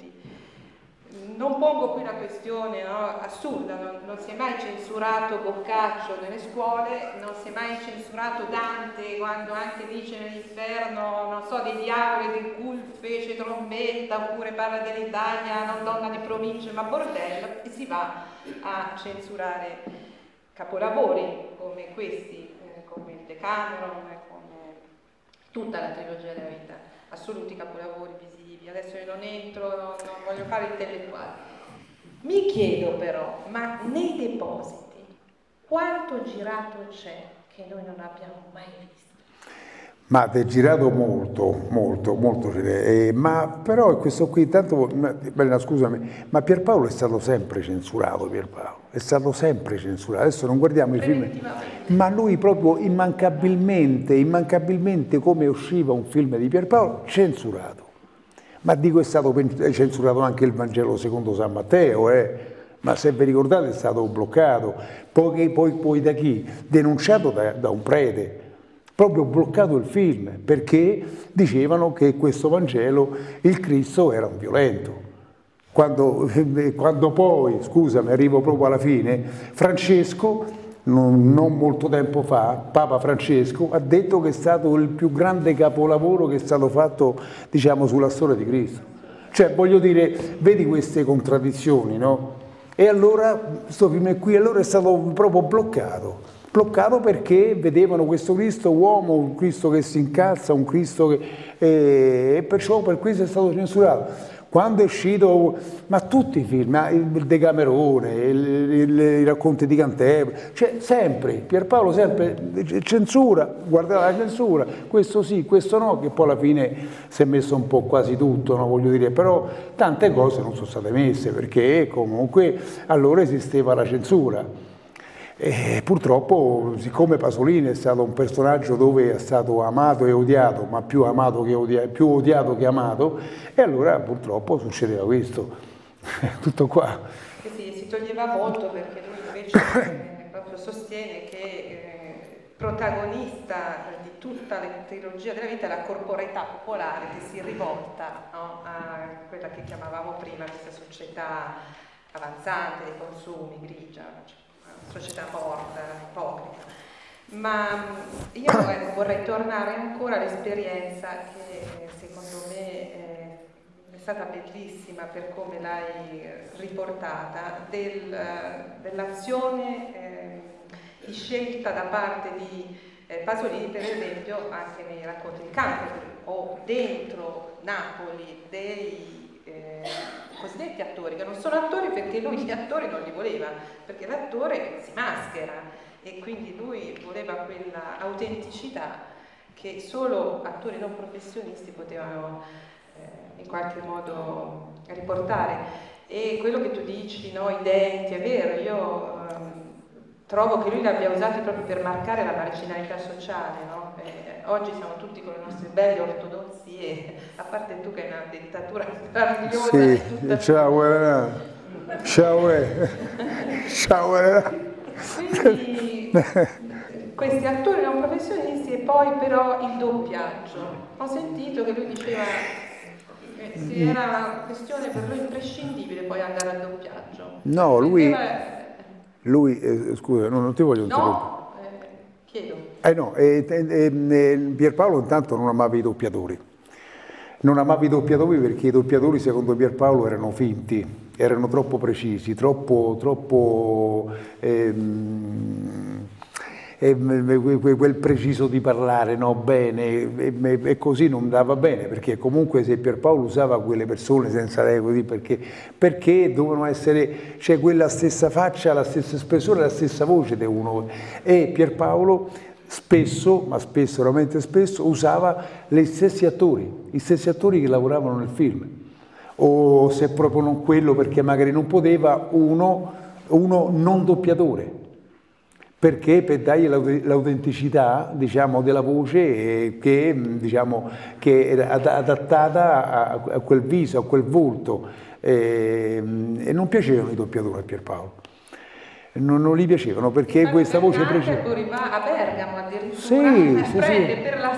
Speaker 4: Non pongo qui una questione assurda, non si è mai censurato Boccaccio nelle scuole, non si è mai censurato Dante quando anche dice nell'inferno, non so, dei diavoli del cul fece trombetta, oppure parla dell'Italia, non donna di provincia ma bordello, e si va a censurare capolavori come questi, come il Decameron, come tutta la trilogia della vita, assoluti capolavori visivi. Adesso io non entro, non voglio fare intellettuale. Mi chiedo però, ma nei depositi quanto girato c'è che noi non abbiamo mai visto?
Speaker 2: Ma è girato molto, ma però questo qui, tanto, Bella, scusami, ma Pierpaolo è stato sempre censurato, è stato sempre censurato, adesso non guardiamo i film, ma lui proprio immancabilmente come usciva un film di Pierpaolo, censurato. Ma dico, è stato censurato anche il Vangelo secondo San Matteo, ma se vi ricordate è stato bloccato, poi da chi? Denunciato da un prete, proprio bloccato il film, perché dicevano che questo Vangelo, il Cristo era un violento. Quando poi, scusami, arrivo proprio alla fine, Francesco non molto tempo fa, Papa Francesco ha detto che è stato il più grande capolavoro che è stato fatto, diciamo, sulla storia di Cristo. Cioè, voglio dire, vedi queste contraddizioni, no? E allora, questo film qui, allora è stato proprio bloccato perché vedevano questo Cristo uomo, un Cristo che si incazza, un Cristo che... e perciò per questo è stato censurato. Quando è uscito, ma tutti i film, il Decamerone, i racconti di Canterbury, cioè sempre, Pierpaolo sempre, censura, guardava la censura, questo sì, questo no, che poi alla fine si è messo un po' quasi tutto, no, voglio dire, però tante cose non sono state messe, perché comunque allora esisteva la censura. E purtroppo, siccome Pasolini è stato un personaggio dove è stato amato e odiato, ma più odiato che amato, e allora purtroppo succedeva questo. Tutto qua.
Speaker 4: Sì, si toglieva molto perché lui invece proprio sostiene che protagonista di tutta la trilogia della vita è la corporeità popolare che si rivolta, no, a quella che chiamavamo prima questa società avanzante dei consumi, grigia, società morta, ipocrita. Ma io vorrei tornare ancora all'esperienza che secondo me è stata bellissima per come l'hai riportata, dell'azione di scelta da parte di Pasolini, per esempio, anche nei racconti di Canterbury o dentro Napoli dei cosiddetti attori, che non sono attori perché lui gli attori non li voleva, perché l'attore si maschera e quindi lui voleva quella autenticità che solo attori non professionisti potevano in qualche modo riportare. E quello che tu dici, no, i denti, è vero, io trovo che lui li abbia usati proprio per marcare la marginalità sociale, no? Oggi siamo tutti con le nostre belle ortodossie, a parte tu che hai una dentatura meravigliosa.
Speaker 2: Sì, ciao,
Speaker 4: Quindi questi attori non professionisti e poi però il doppiaggio. Ho sentito che lui diceva che era una questione per lui imprescindibile poi andare al doppiaggio.
Speaker 2: No, lui scusa, non ti voglio interrompere.
Speaker 4: No, chiedo.
Speaker 2: No, Pierpaolo intanto non amava i doppiatori. Non amava i doppiatori perché i doppiatori secondo Pierpaolo erano finti, erano troppo precisi, quel preciso di parlare, no, bene, e così non andava bene, perché comunque se Pierpaolo usava quelle persone senza così, perché dovevano essere, cioè quella stessa faccia, la stessa espressione, la stessa voce di uno. E Pierpaolo spesso, ma spesso, veramente spesso, usava gli stessi attori che lavoravano nel film, o se proprio non quello perché magari non poteva, uno non doppiatore, perché per dargli l'autenticità, diciamo, della voce che, diciamo, che era adattata a quel viso, a quel volto, e non piacevano i doppiatori a Pierpaolo. Non gli piacevano perché questa voce precisa.
Speaker 4: Va a Bergamo addirittura, prende per la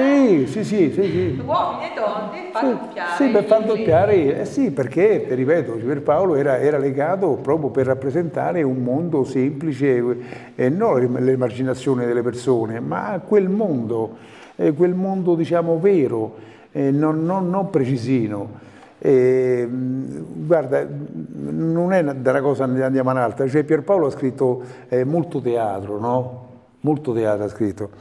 Speaker 4: strada uomini e donne e fa doppiare.
Speaker 2: Sì, per far doppiare, sì, perché, ripeto, Pierpaolo era legato proprio per rappresentare un mondo semplice, e non l'emarginazione delle persone, ma quel mondo diciamo vero, non precisino. Guarda, non è da una cosa andiamo un'altra, cioè Pierpaolo ha scritto molto teatro, no? Molto teatro ha scritto.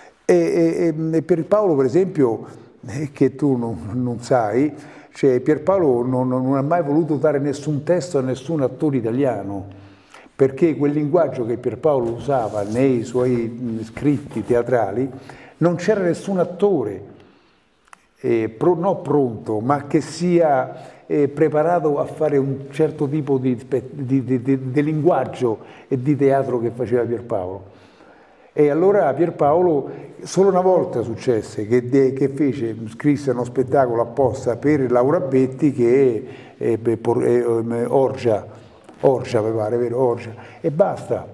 Speaker 2: E Pierpaolo, per esempio, che tu non sai, cioè Pierpaolo non ha mai voluto dare nessun testo a nessun attore italiano, perché quel linguaggio che Pierpaolo usava nei suoi scritti teatrali non c'era nessun attore. Non pronto, ma che sia preparato a fare un certo tipo di linguaggio e di teatro che faceva Pierpaolo. E allora Pierpaolo solo una volta successe che scrisse uno spettacolo apposta per Laura Betti, che è Orgia, mi pare, vero? Orgia, e basta.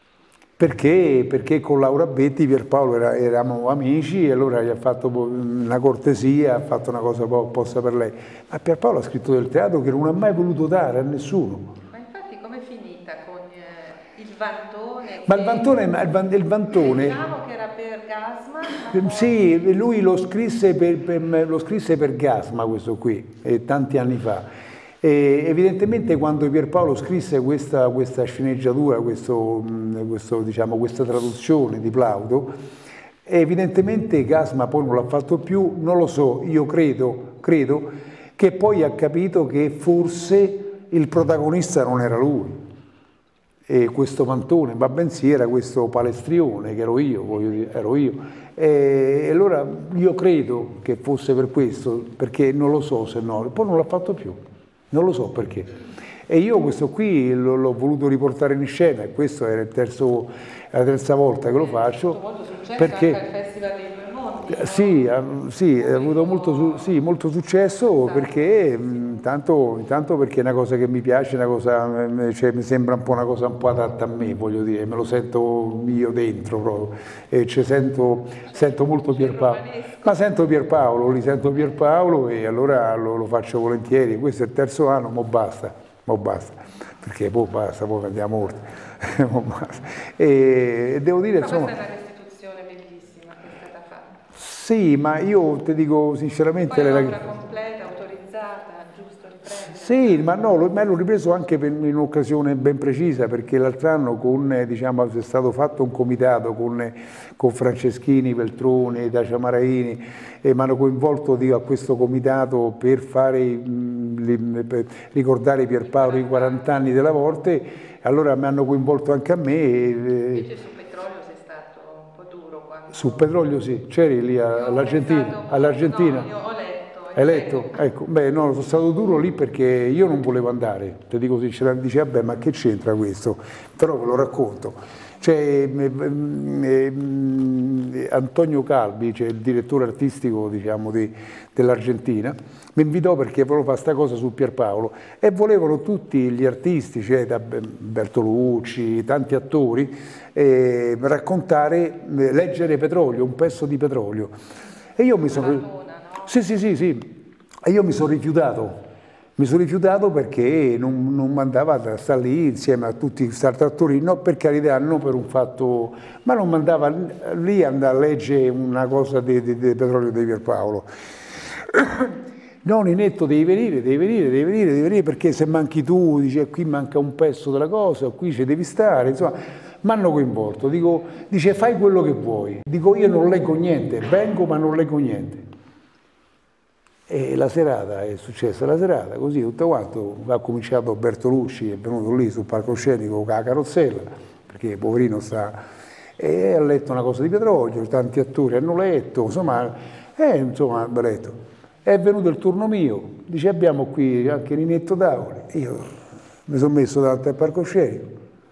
Speaker 2: Perché con Laura Betti Pierpaolo eravamo amici, e allora gli ha fatto una cortesia, ha fatto una cosa apposta per lei. Ma Pierpaolo ha scritto del teatro che non ha mai voluto dare a nessuno.
Speaker 4: Ma infatti com'è finita con il Vantone.
Speaker 2: Ma il Vantone,
Speaker 4: diciamo che era per Gasman.
Speaker 2: sì, lui lo scrisse per Gasman, questo qui, tanti anni fa. E evidentemente quando Pierpaolo scrisse questa sceneggiatura, diciamo, questa traduzione di Plauto, evidentemente Gasman poi non l'ha fatto più, non lo so, io credo che poi ha capito che forse il protagonista non era lui. E questo Vantone, ma bensì era questo Palestrione, che ero io, voglio dire, ero io. E allora io credo che fosse per questo, perché non lo so se no, poi non l'ha fatto più, non lo so perché. E io questo qui l'ho voluto riportare in scena, e questo era la terza volta che lo faccio.
Speaker 4: Molto successo
Speaker 2: perché
Speaker 4: anche al Festival dei Due Mondi.
Speaker 2: sì, ha avuto molto successo,
Speaker 4: Esatto.
Speaker 2: perché intanto perché è una cosa che mi piace, cioè, mi sembra un po' una cosa un po' adatta a me, voglio dire, me lo sento io dentro proprio, e sento molto Pierpaolo, ma sento Pierpaolo e allora lo faccio volentieri. Questo è il terzo anno, mo basta, perché poi andiamo oltre. E devo dire,
Speaker 4: Però
Speaker 2: insomma,
Speaker 4: questa è una restituzione bellissima che è stata fatta.
Speaker 2: sì, ma io ti dico sinceramente...
Speaker 4: Poi l'opera completa, autorizzata, giusto riprendere.
Speaker 2: Sì, ma no, l'ho ripreso anche in un'occasione ben precisa, perché l'altro anno diciamo, è stato fatto un comitato con Franceschini, Veltroni, Dacia Maraini, e mi hanno coinvolto a questo comitato per per ricordare Pierpaolo i 40 anni della morte. Allora mi hanno coinvolto anche a me.
Speaker 4: Invece sul petrolio sei stato un po' duro quando...
Speaker 2: Sul petrolio sì, c'eri lì all'Argentina?
Speaker 4: No, io ho letto.
Speaker 2: Hai letto? Ecco, beh no, sono stato duro lì perché io non volevo andare, ti dico sinceramente, dice vabbè ma che c'entra questo? Però ve lo racconto. C'è Antonio Calvi, cioè il direttore artistico diciamo, dell'Argentina, mi invitò perché volevo fare questa cosa su Pierpaolo e volevano tutti gli artisti, cioè da Bertolucci, tanti attori, leggere Petrolio, un pezzo di Petrolio. E io mi sono... Sì. E io mi sono rifiutato. Mi sono rifiutato perché non mandava a stare lì insieme a tutti questi altri attori, no, per carità, non per un fatto, ma non mandava lì andare a leggere una cosa di Petrolio di Pierpaolo. No, Ninetto, devi venire, perché se manchi tu, dice qui manca un pezzo della cosa, qui ci devi stare, insomma, mi hanno coinvolto, dice fai quello che vuoi, dico io non leggo niente, vengo ma non leggo niente. E la serata, è successa la serata, così tutto quanto, ha cominciato Bertolucci, è venuto lì sul palcoscenico con la carrozzella, perché poverino sta, e ha letto una cosa di Petrolio, tanti attori hanno letto, insomma, hanno letto. È venuto il turno mio, dice abbiamo qui anche Ninetto Tavoli, io mi sono messo davanti al palcoscenico.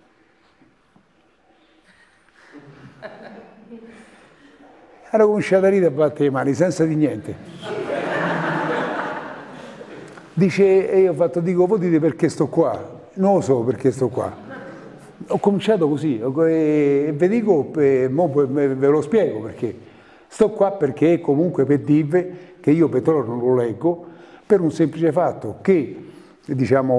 Speaker 2: Hanno cominciato a ridere e a battere le mani, senza di niente. Dice, e io ho fatto, voi dite perché sto qua? Non lo so perché sto qua. Ho cominciato così, e vi dico, ve lo spiego perché. Sto qua perché comunque per dirvi che io Petrolio non lo leggo, per un semplice fatto che, diciamo,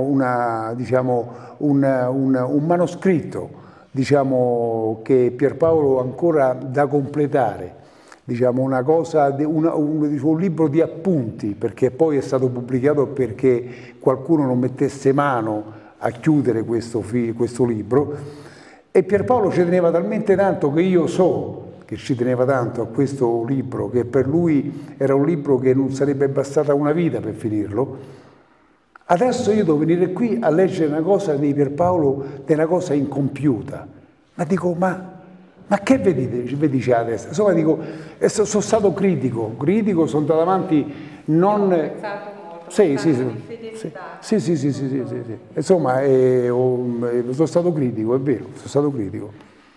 Speaker 2: un manoscritto, diciamo, che Pierpaolo ha ancora da completare, diciamo una cosa, un libro di appunti, perché poi è stato pubblicato perché qualcuno non mettesse mano a chiudere questo libro, e Pierpaolo ci teneva talmente tanto che io so che ci teneva tanto a questo libro, che per lui era un libro che non sarebbe bastata una vita per finirlo. Adesso io devo venire qui a leggere una cosa di Pierpaolo, di una cosa incompiuta, ma dico ma che vi dice adesso? Insomma, dico, sono stato critico, sono andato avanti, non... Sì. Insomma, sono stato critico, è vero, sono stato critico.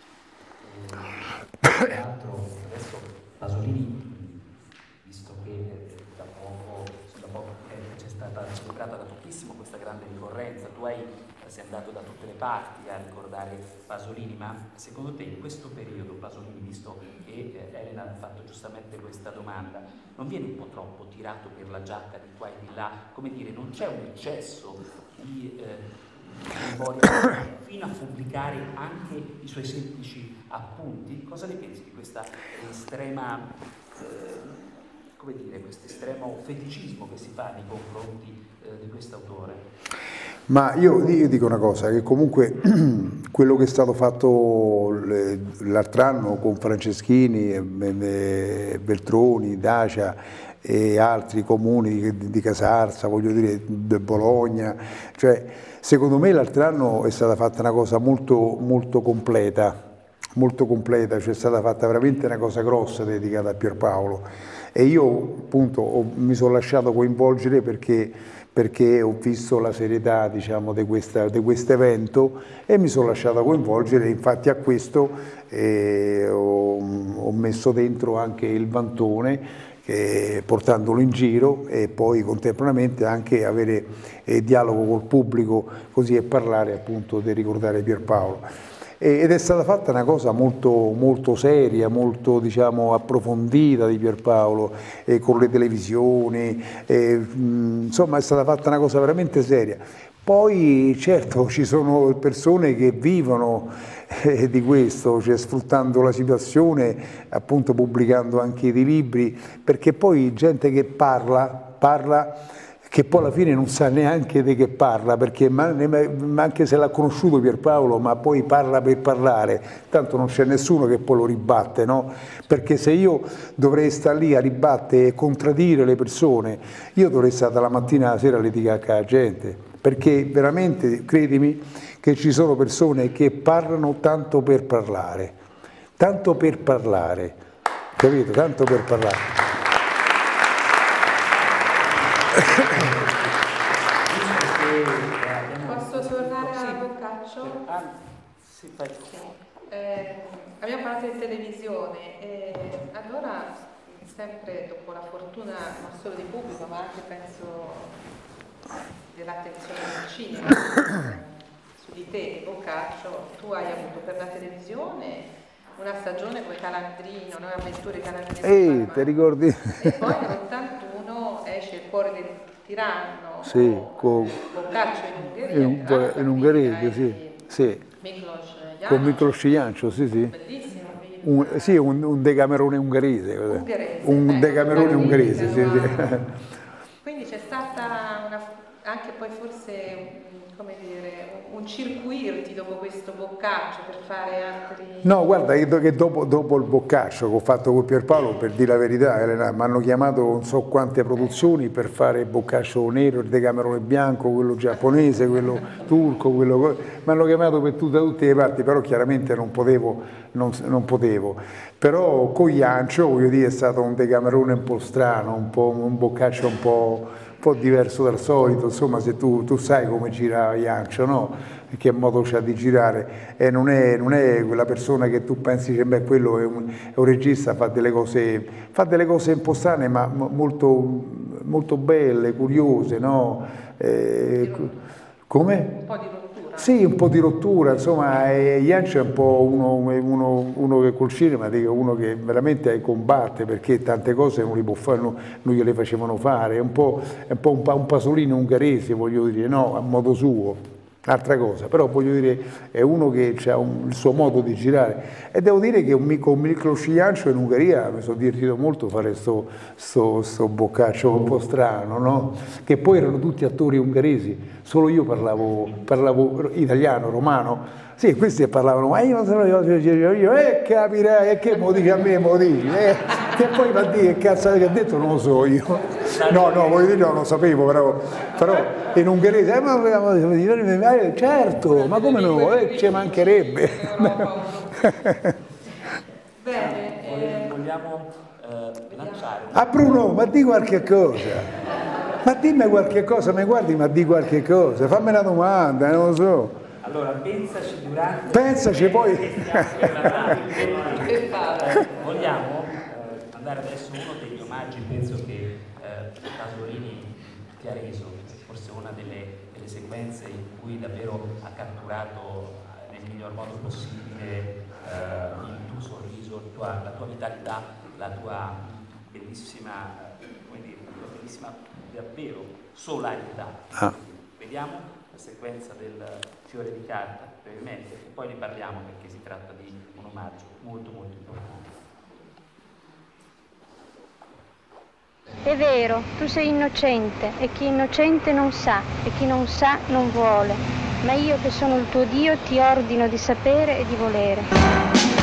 Speaker 3: Tra l'altro, adesso Pasolini, visto che da poco tempo c'è stata celebrata da pochissimo questa grande ricorrenza, tu sei andato da tutte le parti a ricordare Pasolini, ma secondo te in questo periodo Pasolini, visto che Elena ha fatto giustamente questa domanda, non viene un po' troppo tirato per la giacca di qua e di là? Come dire, non c'è un eccesso di fino a pubblicare anche i suoi semplici appunti. Cosa ne pensi di questa estrema, come dire, questo estremo feticismo che si fa nei confronti di quest'autore?
Speaker 2: Ma io dico una cosa, che comunque quello che è stato fatto l'altro anno con Franceschini, Veltroni, Dacia e altri comuni di Casarsa, voglio dire, di Bologna, cioè secondo me l'altro anno è stata fatta una cosa molto, molto completa, cioè è stata fatta veramente una cosa grossa dedicata a Pierpaolo, e io appunto mi sono lasciato coinvolgere perché ho visto la serietà, diciamo, di questo evento e mi sono lasciato coinvolgere. Infatti a questo ho messo dentro anche il Vantone, portandolo in giro, e poi contemporaneamente anche avere dialogo col pubblico, così, e parlare appunto di ricordare Pierpaolo. Ed è stata fatta una cosa molto, molto seria, molto, diciamo, approfondita di Pierpaolo, con le televisioni, insomma è stata fatta una cosa veramente seria. Poi certo ci sono persone che vivono di questo, cioè sfruttando la situazione, appunto pubblicando anche dei libri, perché poi gente che parla che poi alla fine non sa neanche di che parla, perché anche se l'ha conosciuto Pierpaolo, ma poi parla per parlare, tanto non c'è nessuno che poi lo ribatte, no? Perché se io dovrei stare lì a ribattere e contraddire le persone, io dovrei stare dalla mattina alla sera a litigare con la gente, perché veramente, credimi, che ci sono persone che parlano tanto per parlare, capito? Tanto per parlare.
Speaker 4: Posso tornare a Boccaccio?
Speaker 3: Sì, fai.
Speaker 4: Abbiamo parlato di televisione, allora sempre dopo la fortuna non solo di pubblico ma anche penso dell'attenzione del cinema su di te, Boccaccio, tu hai avuto per la televisione una stagione come Calandrino, Nuove avventure Calandrino,
Speaker 2: ti ricordi?
Speaker 4: E poi nell'81 esce Il cuore del tiranno,
Speaker 2: sì, con
Speaker 4: Boccaccio in
Speaker 2: ungherese, sì. Con Miklos Jancsó, sì.
Speaker 4: Bellissimo.
Speaker 2: Sì, un Decamerone ungherese. Un Decamerone ungherese, sì.
Speaker 4: Quindi c'è stata anche poi forse, come dire, un circuirti dopo questo Boccaccio per fare altri...
Speaker 2: No, guarda, che dopo il Boccaccio che ho fatto con Pierpaolo, per dire la verità, Elena, mi hanno chiamato non so quante produzioni per fare Boccaccio nero, il Decamerone bianco, quello giapponese, quello turco, mi hanno chiamato da tutte le parti, però chiaramente non potevo. Però con Jancsó, voglio dire, è stato un Decamerone un po' strano, un Boccaccio un po' diverso dal solito, insomma, se tu sai come gira Jancsó, no? Che modo c'ha di girare, e non è quella persona che tu pensi che beh, quello è un regista, fa delle cose un po' strane ma molto, molto belle, curiose, no? Come?
Speaker 4: Un po' di rottura.
Speaker 2: Sì, un po' di rottura, insomma, Jancsó è un po' uno che col cinema, dico, uno che veramente combatte, perché tante cose non li può fare, non gliele facevano fare, è un po' un Pasolino ungherese, voglio dire, no, a modo suo. Altra cosa, però voglio dire, è uno che ha il suo modo di girare, e devo dire che con Miklos Jancsó in Ungheria mi sono divertito molto a fare sto Boccaccio un po' strano, no? Che poi erano tutti attori ungheresi, solo io parlavo italiano, romano. Sì, questi parlavano, ma io non so, io capirai, e che mo dici a me, mo dici, che poi va a dire che cazzo che ha detto non lo so io. No, voglio dire, no, lo sapevo, però in ungherese, certo, ma come no, ci mancherebbe.
Speaker 4: Bene,
Speaker 3: vogliamo lanciare.
Speaker 2: Ah Bruno, ma di qualche cosa, ma dimmi qualche cosa, mi guardi, ma di qualche cosa, fammi una domanda, non lo so.
Speaker 3: Allora, pensaci durante...
Speaker 2: Pensaci poi...
Speaker 3: Vogliamo andare adesso uno degli omaggi, penso che Pasolini ti ha reso, forse una delle sequenze in cui davvero ha catturato nel miglior modo possibile il tuo sorriso, la tua vitalità, la tua bellissima, come dire, la tua bellissima davvero solarità. Vediamo. la sequenza del fiore di carta, brevemente, e poi ne parliamo perché si tratta di un omaggio molto molto importante.
Speaker 8: È vero, tu sei innocente e chi è innocente non sa e chi non sa non vuole, ma io che sono il tuo Dio ti ordino di sapere e di volere.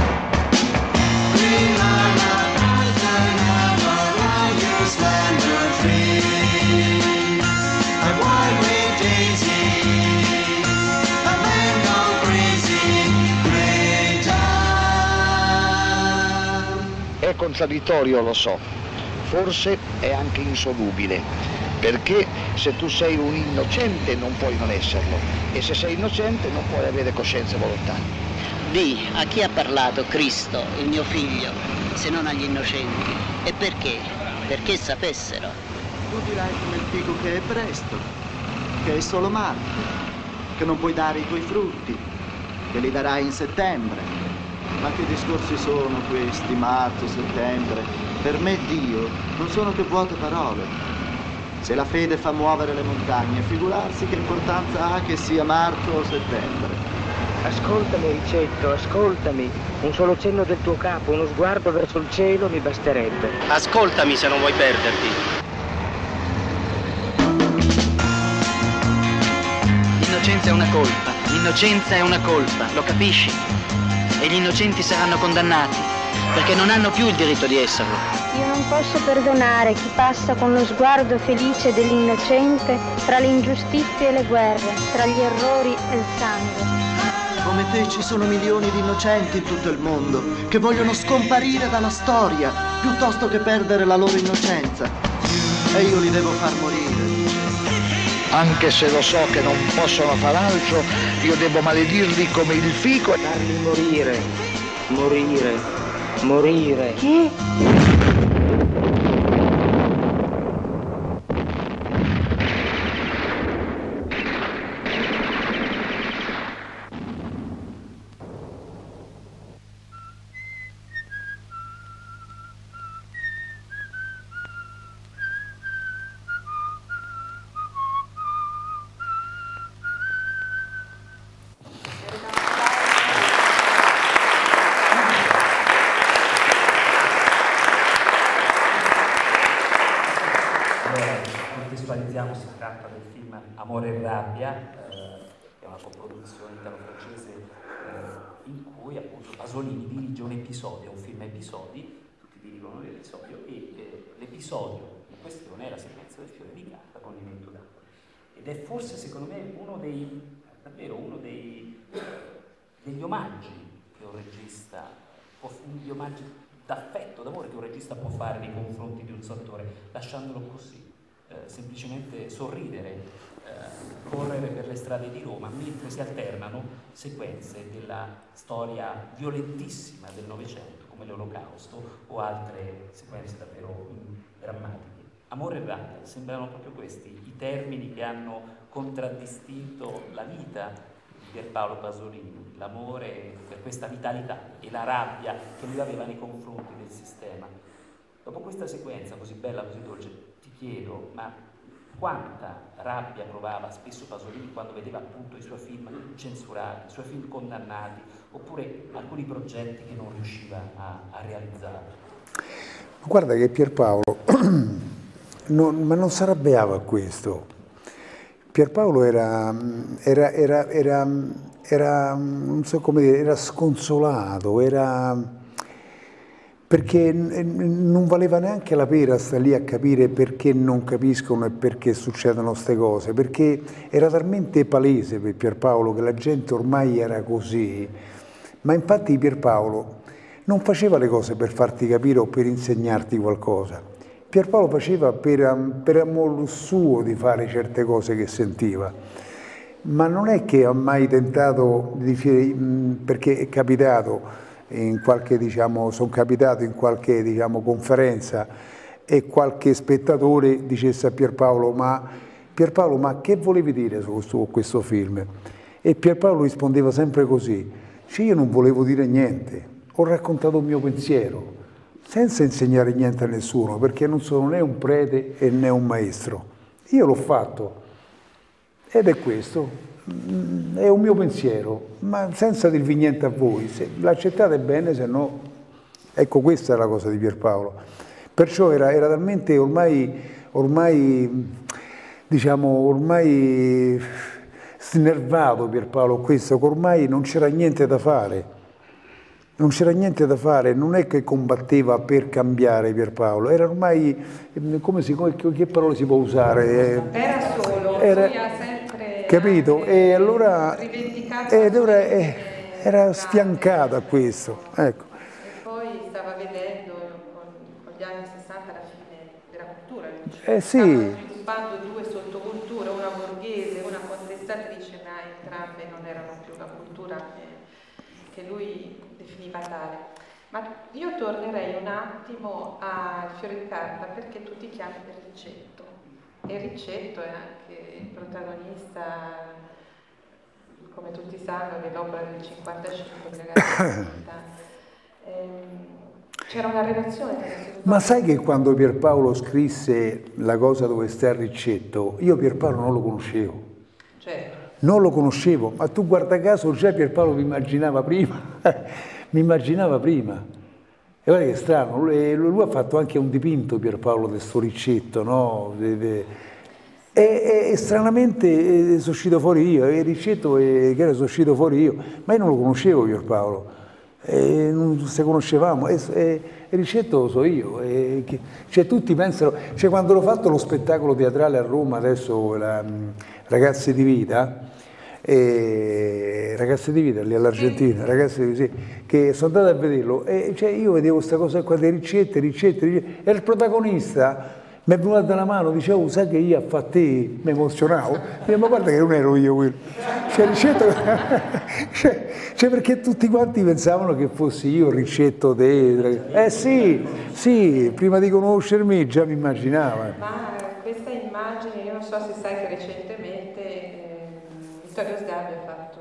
Speaker 9: È contraddittorio, lo so, forse è anche insolubile, perché se tu sei un innocente non puoi non esserlo, e se sei innocente non puoi avere coscienza e volontà.
Speaker 10: Di a chi ha parlato Cristo, il mio figlio, se non agli innocenti? E perché? Perché sapessero.
Speaker 11: Tu dirai come il fico che è presto, che è solo marzo, che non puoi dare i tuoi frutti, che li darai in settembre. Ma che discorsi sono questi, marzo, settembre? Per me Dio non sono che vuote parole. Se la fede fa muovere le montagne, figurarsi che importanza ha che sia marzo o settembre.
Speaker 12: Ascoltami, Ricetto, ascoltami. Un solo cenno del tuo capo, uno sguardo verso il cielo mi basterebbe.
Speaker 13: Ascoltami se non vuoi perderti.
Speaker 12: L'innocenza è una colpa, l'innocenza è una colpa, lo capisci? E gli innocenti saranno condannati, perché non hanno più il diritto di esserlo.
Speaker 8: Io non posso perdonare chi passa con lo sguardo felice dell'innocente tra le ingiustizie e le guerre, tra gli errori e il sangue.
Speaker 11: Come te ci sono milioni di innocenti in tutto il mondo che vogliono scomparire dalla storia piuttosto che perdere la loro innocenza. E io li devo far morire.
Speaker 9: Anche se lo so che non possono far altro, io devo maledirli come il fico.
Speaker 12: Farli morire, morire, morire.
Speaker 8: Che?
Speaker 3: Si tratta del film Amore e rabbia, che è una coproduzione italo-francese in cui appunto Pasolini dirige un episodio, un film a episodi, tutti dirigono l'episodio e l'episodio in questione è la sequenza del fiore di carta con l'imento d'acqua. Ed è forse secondo me uno degli omaggi che un regista gli omaggi d'affetto, d'amore che un regista può fare nei confronti di un suo attore, lasciandolo così. Semplicemente sorridere, correre per le strade di Roma mentre si alternano sequenze della storia violentissima del Novecento come l'Olocausto o altre sequenze davvero drammatiche. Amore e rabbia sembrano proprio questi i termini che hanno contraddistinto la vita di Pierpaolo Pasolini, l'amore per questa vitalità e la rabbia che lui aveva nei confronti del sistema. Dopo questa sequenza così bella, così dolce, ti chiedo, ma quanta rabbia provava spesso Pasolini quando vedeva appunto i suoi film censurati, i suoi film condannati, oppure alcuni progetti che non riusciva a realizzare?
Speaker 2: Guarda che Pierpaolo ma non si arrabbiava a questo. Pierpaolo era non so come dire, era sconsolato, perché non valeva neanche la pena stare lì a capire perché non capiscono e perché succedono queste cose, perché era talmente palese per Pierpaolo che la gente ormai era così. Ma infatti Pierpaolo non faceva le cose per farti capire o per insegnarti qualcosa. Pierpaolo faceva per amor suo di fare certe cose che sentiva. Ma non è che ha mai tentato, perché è capitato, sono capitato in qualche conferenza e qualche spettatore dicesse a Pierpaolo, ma che volevi dire su questo film? E Pierpaolo rispondeva sempre così, cioè io non volevo dire niente, ho raccontato il mio pensiero, senza insegnare niente a nessuno, perché non sono né un prete né un maestro. Io l'ho fatto Ed è questo, è un mio pensiero, ma senza dirvi niente a voi. Se l'accettate bene, se no, ecco, questa è la cosa di Pierpaolo. Perciò era talmente ormai snervato Pierpaolo questo, che ormai non c'era niente da fare. Non c'era niente da fare, non è che combatteva per cambiare Pierpaolo, era ormai, che parole si può usare?
Speaker 4: Era solo,
Speaker 2: era,
Speaker 4: lui ha sempre
Speaker 2: capito? E allora
Speaker 4: rivendicato
Speaker 2: era sfiancato a questo, ecco.
Speaker 4: E poi stava vedendo con gli anni 60 la fine della cultura,
Speaker 2: Sì.
Speaker 4: sviluppando due sottoculture, una borghese, una contestatrice, ma entrambe non erano più la cultura che lui definiva tale. Ma io tornerei un attimo al Fiore di Carta, perché tu ti chiami per Ricetto, e Ricetto è anche il protagonista, come tutti sanno, dell'opera del 55 di Ragazzi. C'era una relazione tra questi due.
Speaker 2: Ma sai che quando Pierpaolo scrisse la cosa dove sta il Ricetto, io Pierpaolo non lo conoscevo.
Speaker 4: Certo.
Speaker 2: Non lo conoscevo, ma tu guarda caso già Pierpaolo mi immaginava prima, mi immaginava prima. E guarda che strano, lui ha fatto anche un dipinto Pierpaolo del suo Ricetto, no? E stranamente sono uscito fuori io, e Ricetto che era sono uscito fuori io, ma io non lo conoscevo Pierpaolo, non se conoscevamo, e Ricetto lo so io, cioè tutti pensano, cioè quando l'ho fatto lo spettacolo teatrale a Roma, adesso Ragazze di Vita, Ragazze di Vita lì all'Argentina, sì, che sono andato a vederlo, e cioè io vedevo questa cosa qua di Ricette, e il protagonista mi è venuto dalla mano, dicevo, sai che io a fa te mi emozionavo, ma guarda che non ero io quello, cioè Ricetto, cioè perché tutti quanti pensavano che fossi io il Ricetto te, sì, prima di conoscermi già mi immaginava.
Speaker 4: Ma questa immagine, io non so se sai che recentemente Vittorio Sgarbi ha fatto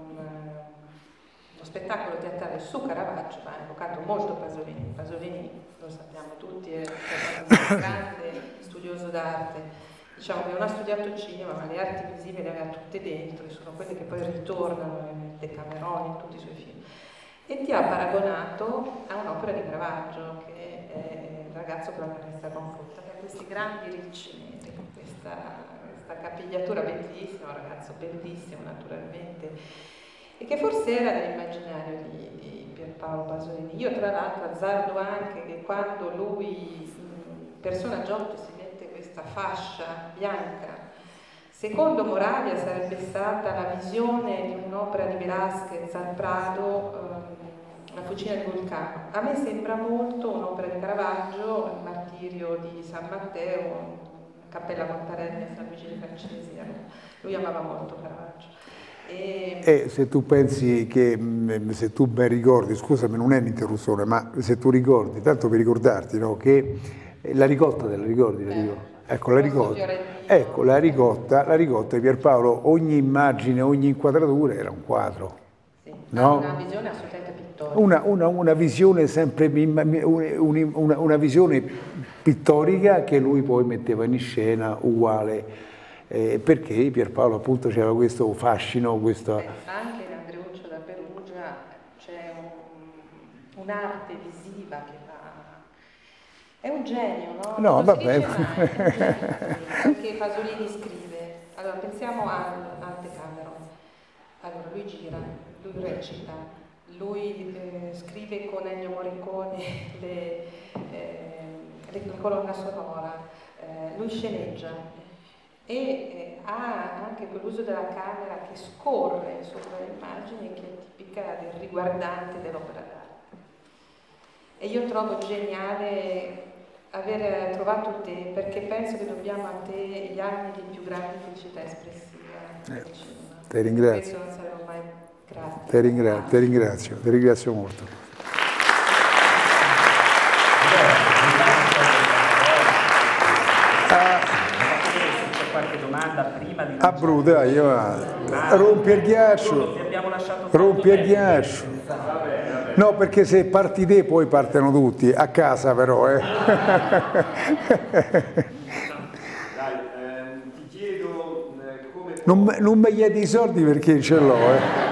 Speaker 4: uno spettacolo teatrale su Caravaggio, ma ha invocato molto Pasolini. Pasolini, lo sappiamo tutti, è un grande studioso d'arte. Diciamo che non ha studiato cinema, ma le arti visive le aveva tutte dentro, e sono quelle che poi ritornano nel Decamerone, in tutti i suoi film. E ti ha paragonato a un'opera di Caravaggio, che è Il ragazzo con la canesta con frutta, che ha questi grandi ricci neri, questa capigliatura bellissima, un ragazzo bellissimo naturalmente, e che forse era nell'immaginario di Pierpaolo Pasolini. Io tra l'altro azzardo anche che quando lui, personaggiotto, si mette questa fascia bianca, secondo Moravia sarebbe stata la visione di un'opera di Velázquez al Prado, La fucina di Vulcano. A me sembra molto un'opera di Caravaggio, Il martirio di San Matteo, Cappella Montarelli a San Luigi dei Francesi. Lui amava molto Caravaggio.
Speaker 2: Se tu pensi che, se tu ben ricordi, scusami, non è un'interruzione, ma se tu ricordi, tanto per ricordarti, no, che la ricotta te la ricordi? Ecco, la ricotta. Ecco, la ricotta di Pierpaolo, ogni immagine, ogni inquadratura era un quadro.
Speaker 4: Sì,
Speaker 2: no?
Speaker 4: Una visione assolutamente pittorica.
Speaker 2: Una visione sempre, una visione pittorica che lui poi metteva in scena uguale. Perché Pierpaolo appunto c'era questo fascino, questo...
Speaker 4: Anche in Andreuccio da Perugia c'è un'arte visiva che va... È un genio, no?
Speaker 2: No, vabbè.
Speaker 4: Perché Pasolini scrive. Allora, pensiamo al Decamerone. Allora, lui gira, lui recita, lui scrive con Ennio Morricone la colonna sonora, lui sceneggia. E ha anche quell'uso della camera che scorre sopra le immagini, che è tipica del riguardante dell'opera d'arte. E io trovo geniale aver trovato te, perché penso che dobbiamo a te gli anni di più grande felicità espressiva.
Speaker 2: Ti ringrazio.
Speaker 4: Penso non saremo mai grati.
Speaker 2: Ti ringrazio molto. Bruno, dai, rompi il ghiaccio, No, perché se parti te poi partono tutti, a casa però.
Speaker 14: Dai, ti chiedo come...
Speaker 2: non mi chiedi i soldi perché ce l'ho.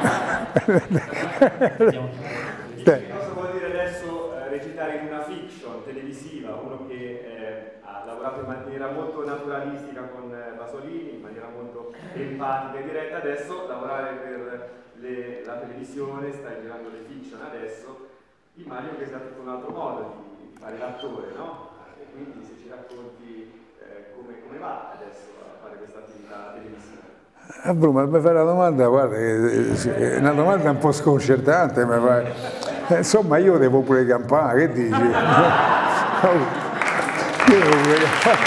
Speaker 14: Che cosa vuol dire adesso recitare in una fiction televisiva, uno che ha lavorato in maniera molto naturalistica con Pasolini, in maniera molto empatica e diretta, adesso lavorare per la televisione, stai girando le fiction adesso, immagino che sia tutto un altro modo di fare l'attore, no? E quindi se ci racconti come va adesso a fare questa attività televisiva.
Speaker 2: Bruno, mi fai una domanda, guarda, è una domanda un po' sconcertante, insomma io devo pure campare, che dici? Io devo pure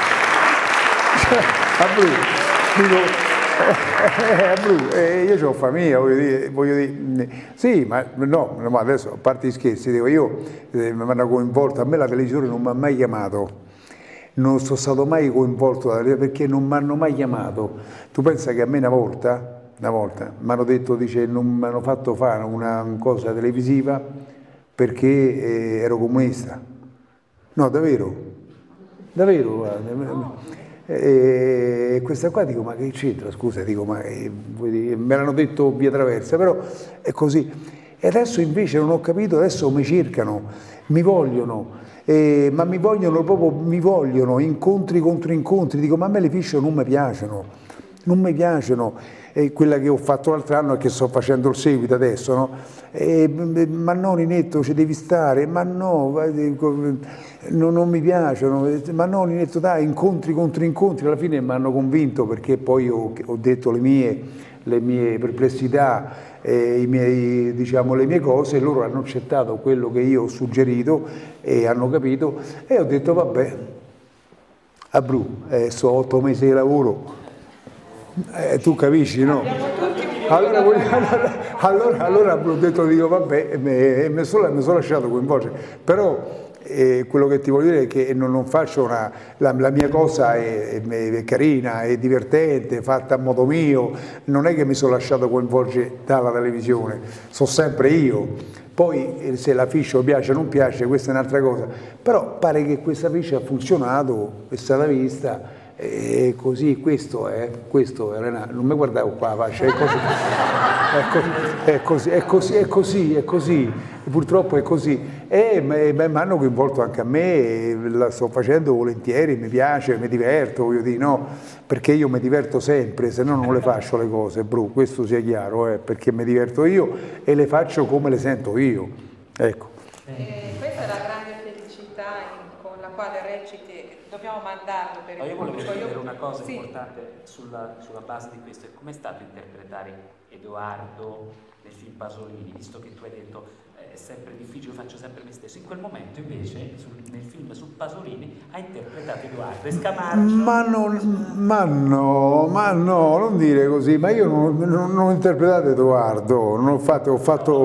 Speaker 2: campare. Io ho famiglia, voglio dire, sì, ma no, adesso a parte gli scherzi, dico, io mi hanno coinvolto, a me la televisione non mi ha mai chiamato. Non sono stato mai coinvolto perché non mi hanno mai chiamato. Tu pensa che a me una volta mi hanno detto, dice, non mi hanno fatto fare una cosa televisiva perché ero comunista. No, davvero, guarda. E questa qua dico, ma che c'entra? Scusa, dico, ma me l'hanno detto via traversa, però è così. E adesso invece non ho capito, adesso mi cercano, mi vogliono. Ma mi vogliono incontri contro incontri, dico ma a me le fiction non mi piacciono, e quella che ho fatto l'altro anno e che sto facendo il seguito adesso, no? Ma no Ninetto ci devi stare, ma no, non mi piacciono, ma no Ninetto dai, incontri contro incontri, alla fine mi hanno convinto perché poi ho detto le mie perplessità, le mie cose, e loro hanno accettato quello che io ho suggerito e hanno capito, e ho detto vabbè, a Bru, so 8 mesi di lavoro, tu capisci, no? Allora ho detto, dico vabbè, e mi sono lasciato coinvolgere, però quello che ti voglio dire è che non faccio la mia cosa è carina, è divertente, fatta a modo mio, non è che mi sono lasciato coinvolgere dalla televisione, so sempre io. Poi se la fiction piace o non piace, questa è un'altra cosa, però pare che questa fiction ha funzionato, è stata vista, e così, questo Elena, non mi guardavo qua la faccia, è così, purtroppo è così, e mi hanno coinvolto anche a me, la sto facendo volentieri, mi piace, mi diverto, voglio dire, no, perché io mi diverto sempre, se no non le faccio le cose, Bru, questo sia chiaro, perché mi diverto io e le faccio come le sento io, ecco.
Speaker 4: Questa è la grande felicità con la quale reciti, dobbiamo mandarlo per il
Speaker 3: pubblico. Io volevo chiedere una cosa
Speaker 4: sì.
Speaker 3: importante sulla base di questo, com'è stato interpretare Edoardo nel film Pasolini, visto che tu hai detto è sempre difficile, faccio sempre me stesso, in quel momento invece nel film su Pasolini ha interpretato Edoardo e Scamarcio.
Speaker 2: Ma no, non dire così, ma io non ho interpretato Edoardo, non ho fatto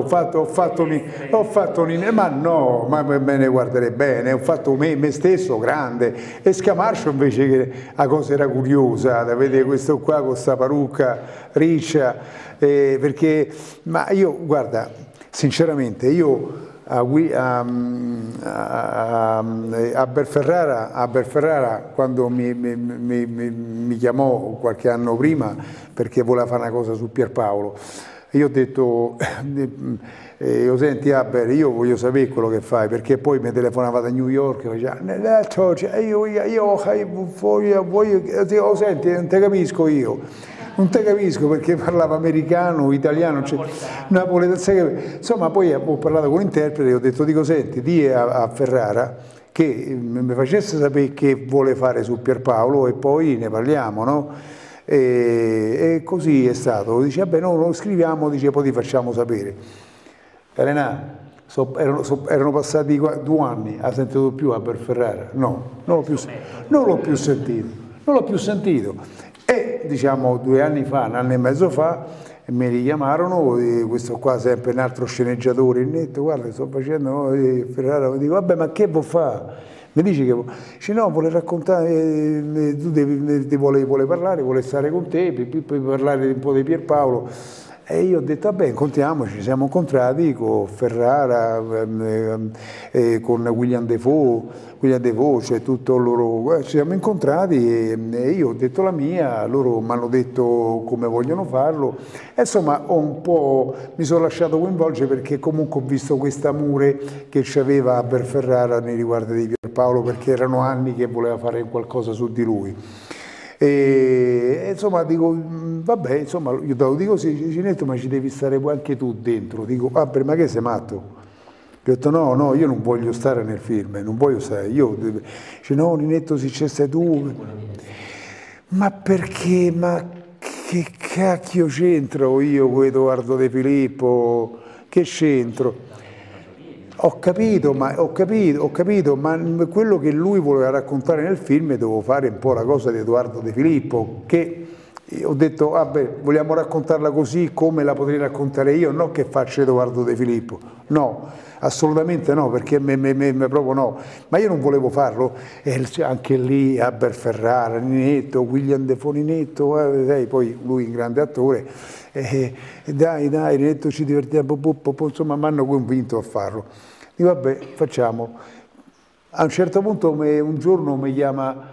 Speaker 2: ma no, ma me ne guarderei bene, ho fatto me stesso grande, e Scamarcio invece che la cosa era curiosa, da vedere questo qua con sta parrucca riccia, perché, ma io, guarda, sinceramente io a Belferrara quando mi chiamò qualche anno prima perché voleva fare una cosa su Pierpaolo, io ho detto senti Abel, io voglio sapere quello che fai, perché poi mi telefonava da New York e faceva senti, non te capisco io. Non te capisco perché parlava americano, italiano, napoletano, insomma poi ho parlato con l'interprete e ho detto, dico senti, di a Ferrara che mi facesse sapere che vuole fare su Pierpaolo e poi ne parliamo, no? E così è stato, dice vabbè no, lo scriviamo, dice poi ti facciamo sapere. Elena, erano passati 2 anni, ha sentito più a Belferrara? No, non l'ho più sentito. E diciamo 2 anni fa, 1 anno e mezzo fa, mi richiamarono, questo qua sempre un altro sceneggiatore, il netto, guarda sto facendo Ferrara, dico vabbè ma che vuoi fare? Mi dice che dice, no, vuole raccontare, tu vuole parlare, vuole stare con te, puoi parlare un po' di Pierpaolo, E io ho detto, vabbè, incontriamoci, ci siamo incontrati con Ferrara, con William Defoe, cioè tutto loro, ci siamo incontrati e io ho detto la mia, loro mi hanno detto come vogliono farlo, e insomma mi sono lasciato coinvolgere perché comunque ho visto quest'amore che c'aveva Albert Ferrara nei riguardi di Pierpaolo, perché erano anni che voleva fare qualcosa su di lui. E insomma dico, vabbè, insomma, io te lo dico sì, Cinetto, ma ci devi stare anche tu dentro. Dico, ma che sei matto? Gli ho detto no, io non voglio stare nel film, non voglio stare. Dice no, Ninetto, se c'è stai tu. Ma perché? Ma che cacchio c'entro io con Edoardo De Filippo? Che c'entro? Ho capito, ma quello che lui voleva raccontare nel film dovevo fare un po' la cosa di Edoardo De Filippo, che ho detto, vabbè, vogliamo raccontarla così come la potrei raccontare io, non che faccio Edoardo De Filippo, no, assolutamente no, perché proprio no, ma io non volevo farlo, e anche lì Albert Ferrara, Ninetto, William Defoe Ninetto, poi lui un grande attore, dai, Ninetto, ci divertiamo, insomma mi hanno convinto a farlo. Dico, vabbè, facciamo. A un certo punto un giorno mi chiama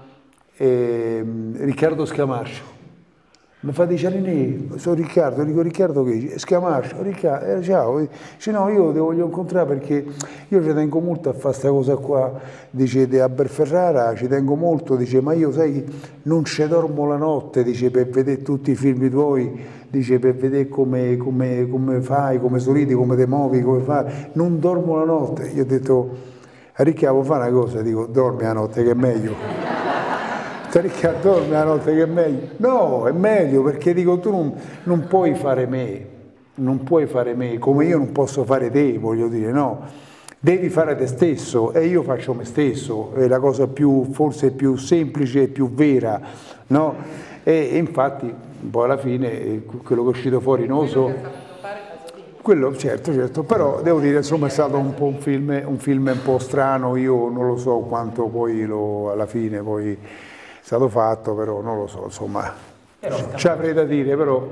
Speaker 2: Riccardo Scamarcio, mi fa dice Ninè, sono Riccardo, dico Riccardo che? Scamarcio, Riccardo, ciao, dice no, io ti voglio incontrare perché io ci tengo molto a fare questa cosa qua, dice di Albert Ferrara, ci tengo molto, dice ma io sai non ci dormo la notte, dice per vedere tutti i film tuoi, dice per vedere come fai, come sorridi, come ti muovi, come fai, non dormo la notte. Io ho detto a Riccardo fa una cosa, dico dormi la notte che è meglio. Riccardo, dormi la notte che è meglio. No, è meglio perché dico tu non puoi fare me, non puoi fare me, come io non posso fare te, voglio dire, no. Devi fare te stesso e io faccio me stesso, è la cosa forse più semplice e più vera, no? E infatti poi alla fine quello che è uscito fuori non lo so. Quello certo, però devo dire insomma è stato un po' un film un po' strano, io non lo so quanto poi alla fine poi è stato fatto, però non lo so, insomma, ci avrei da dire, però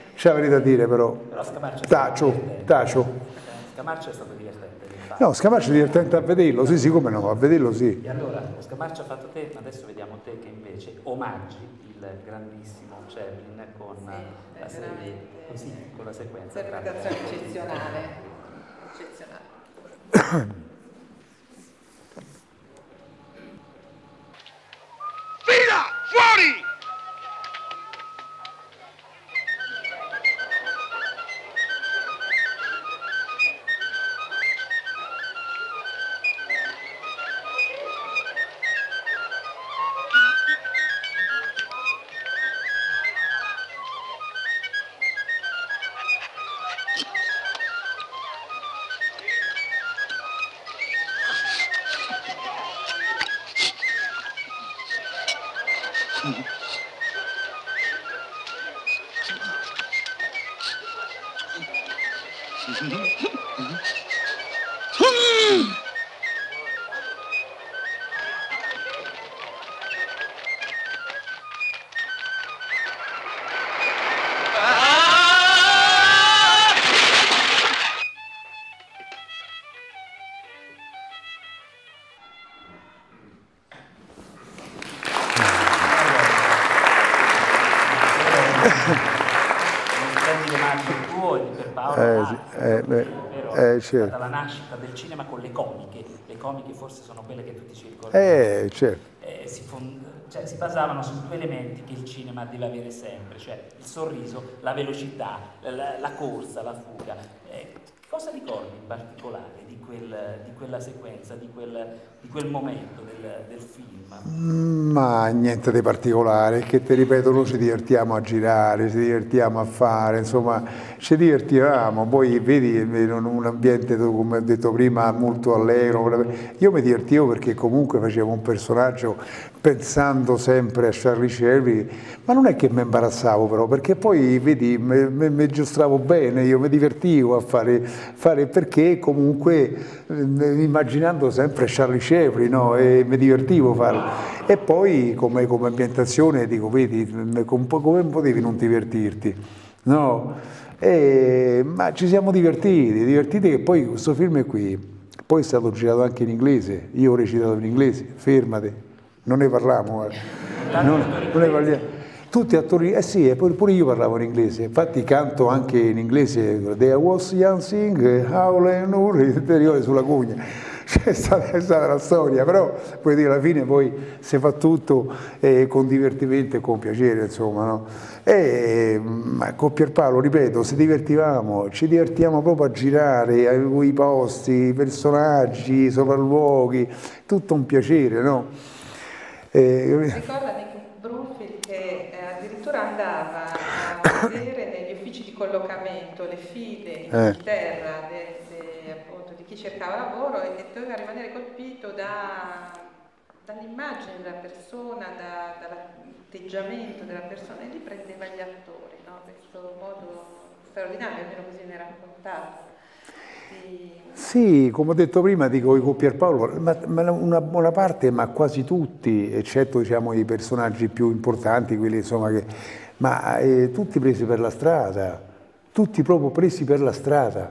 Speaker 2: tacio.
Speaker 3: Scamarcio è stato divertente.
Speaker 2: No, Scamarcio è divertente a vederlo, sì, come no, a vederlo sì.
Speaker 3: E allora, Scamarcio ha fatto te, ma adesso vediamo te che invece omaggi il grandissimo Chaplin con la serie, così, con la sequenza.
Speaker 4: Interpretazione eccezionale.
Speaker 5: Fila! Fuori!
Speaker 3: È stata la nascita del cinema con le comiche forse sono quelle che tutti ci ricordano.
Speaker 2: Certo.
Speaker 3: Si basavano su due elementi che il cinema deve avere sempre, cioè il sorriso, la velocità, la corsa, la fuga. Cosa ricordi in particolare di quella sequenza, di quel momento del film?
Speaker 2: Ma niente di particolare, che ti ripeto, noi ci divertiamo a girare, ci divertiamo a fare, insomma, ci divertivamo, poi vedi in un ambiente, come ho detto prima, molto allegro, io mi divertivo perché comunque facevo un personaggio pensando sempre a Charlie Chaplin, ma non è che mi imbarazzavo però, perché poi vedi, mi giostravo bene, io mi divertivo a fare perché comunque immaginando sempre Charlie Chaplin, no? E mi divertivo a farlo. E poi come ambientazione dico, vedi, come potevi non divertirti? No? Ma ci siamo divertiti che poi questo film qui, poi è stato girato anche in inglese, io ho recitato in inglese, fermate, non ne parliamo, non ne parliamo. Tutti attori, sì, e pure io parlavo in inglese, infatti canto anche in inglese, There was young sing, Howlin' Nur, interiore sulla cugna, è stata la storia, però puoi dire alla fine poi si fa tutto con divertimento e con piacere, insomma, no? Ma con Pierpaolo, ripeto, ci divertiamo proprio a girare, i posti, i personaggi, i sopralluoghi, tutto un piacere, no?
Speaker 4: Ricordami Brunfield che addirittura andava a vedere negli uffici di collocamento le file in Inghilterra appunto, di chi cercava lavoro e doveva rimanere colpito dall'immagine della persona, dall'atteggiamento della persona, e lì prendeva gli attori, no? Questo modo straordinario, almeno così mi ha raccontato.
Speaker 2: Sì, come ho detto prima, dico con Pierpaolo, ma una buona parte, ma quasi tutti, eccetto diciamo, i personaggi più importanti, quelli insomma tutti presi per la strada, tutti proprio presi per la strada.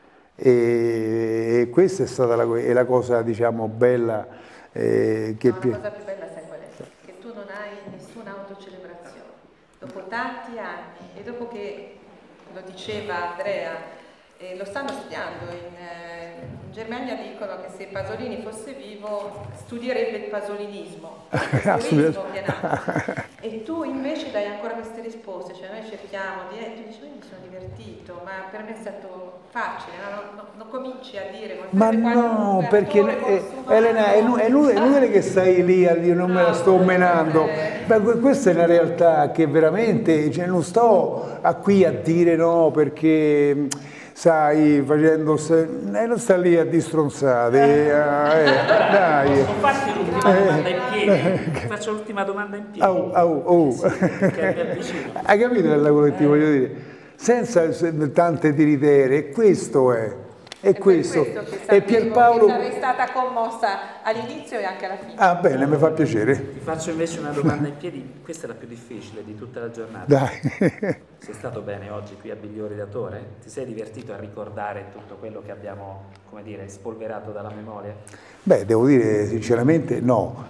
Speaker 2: E questa è stata la cosa, diciamo, bella.
Speaker 4: La cosa più bella sai qual è? Che tu non hai nessuna autocelebrazione. Dopo tanti anni, e dopo che, lo diceva Andrea, lo stanno studiando in Germania, dicono che se Pasolini fosse vivo studierebbe il pasolinismo, che è nato. E tu invece dai ancora queste risposte, cioè noi cerchiamo di, tu dici, io mi sono divertito, ma per me è stato facile, non cominci a dire...
Speaker 2: Ma no, perché Elena, è inutile che stai lì a dire non me la sto menando, questa è una realtà che veramente, cioè, non sto qui a dire no, perché... sai, facendo... non sta lì a distronzate, dai.
Speaker 3: Posso farti l'ultima domanda in piedi? Faccio l'ultima domanda in piedi. Sì,
Speaker 2: hai capito quello che ti voglio dire? Senza tante tiritere, questo è. E questo. E Pierpaolo...
Speaker 4: Sarei stata commossa all'inizio e anche alla fine.
Speaker 2: Ah, bene, mi fa piacere.
Speaker 3: Ti faccio invece una domanda in piedi, questa è la più difficile di tutta la giornata.
Speaker 2: Dai.
Speaker 3: Sei stato bene oggi qui a Bigliori d'Attore? Ti sei divertito a ricordare tutto quello che abbiamo, come dire, spolverato dalla memoria?
Speaker 2: Beh, devo dire sinceramente no.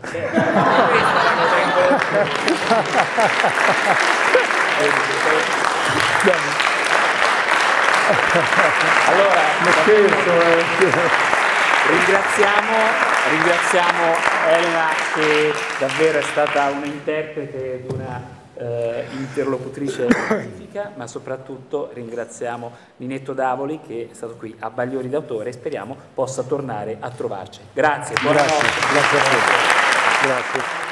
Speaker 3: Allora, ringraziamo Elena, che davvero è stata un'interprete ed una interlocutrice magnifica, ma soprattutto ringraziamo Ninetto Davoli, che è stato qui a Bagliori d'Attore e speriamo possa tornare a trovarci. Grazie, buonanotte.
Speaker 2: Grazie a te. Grazie.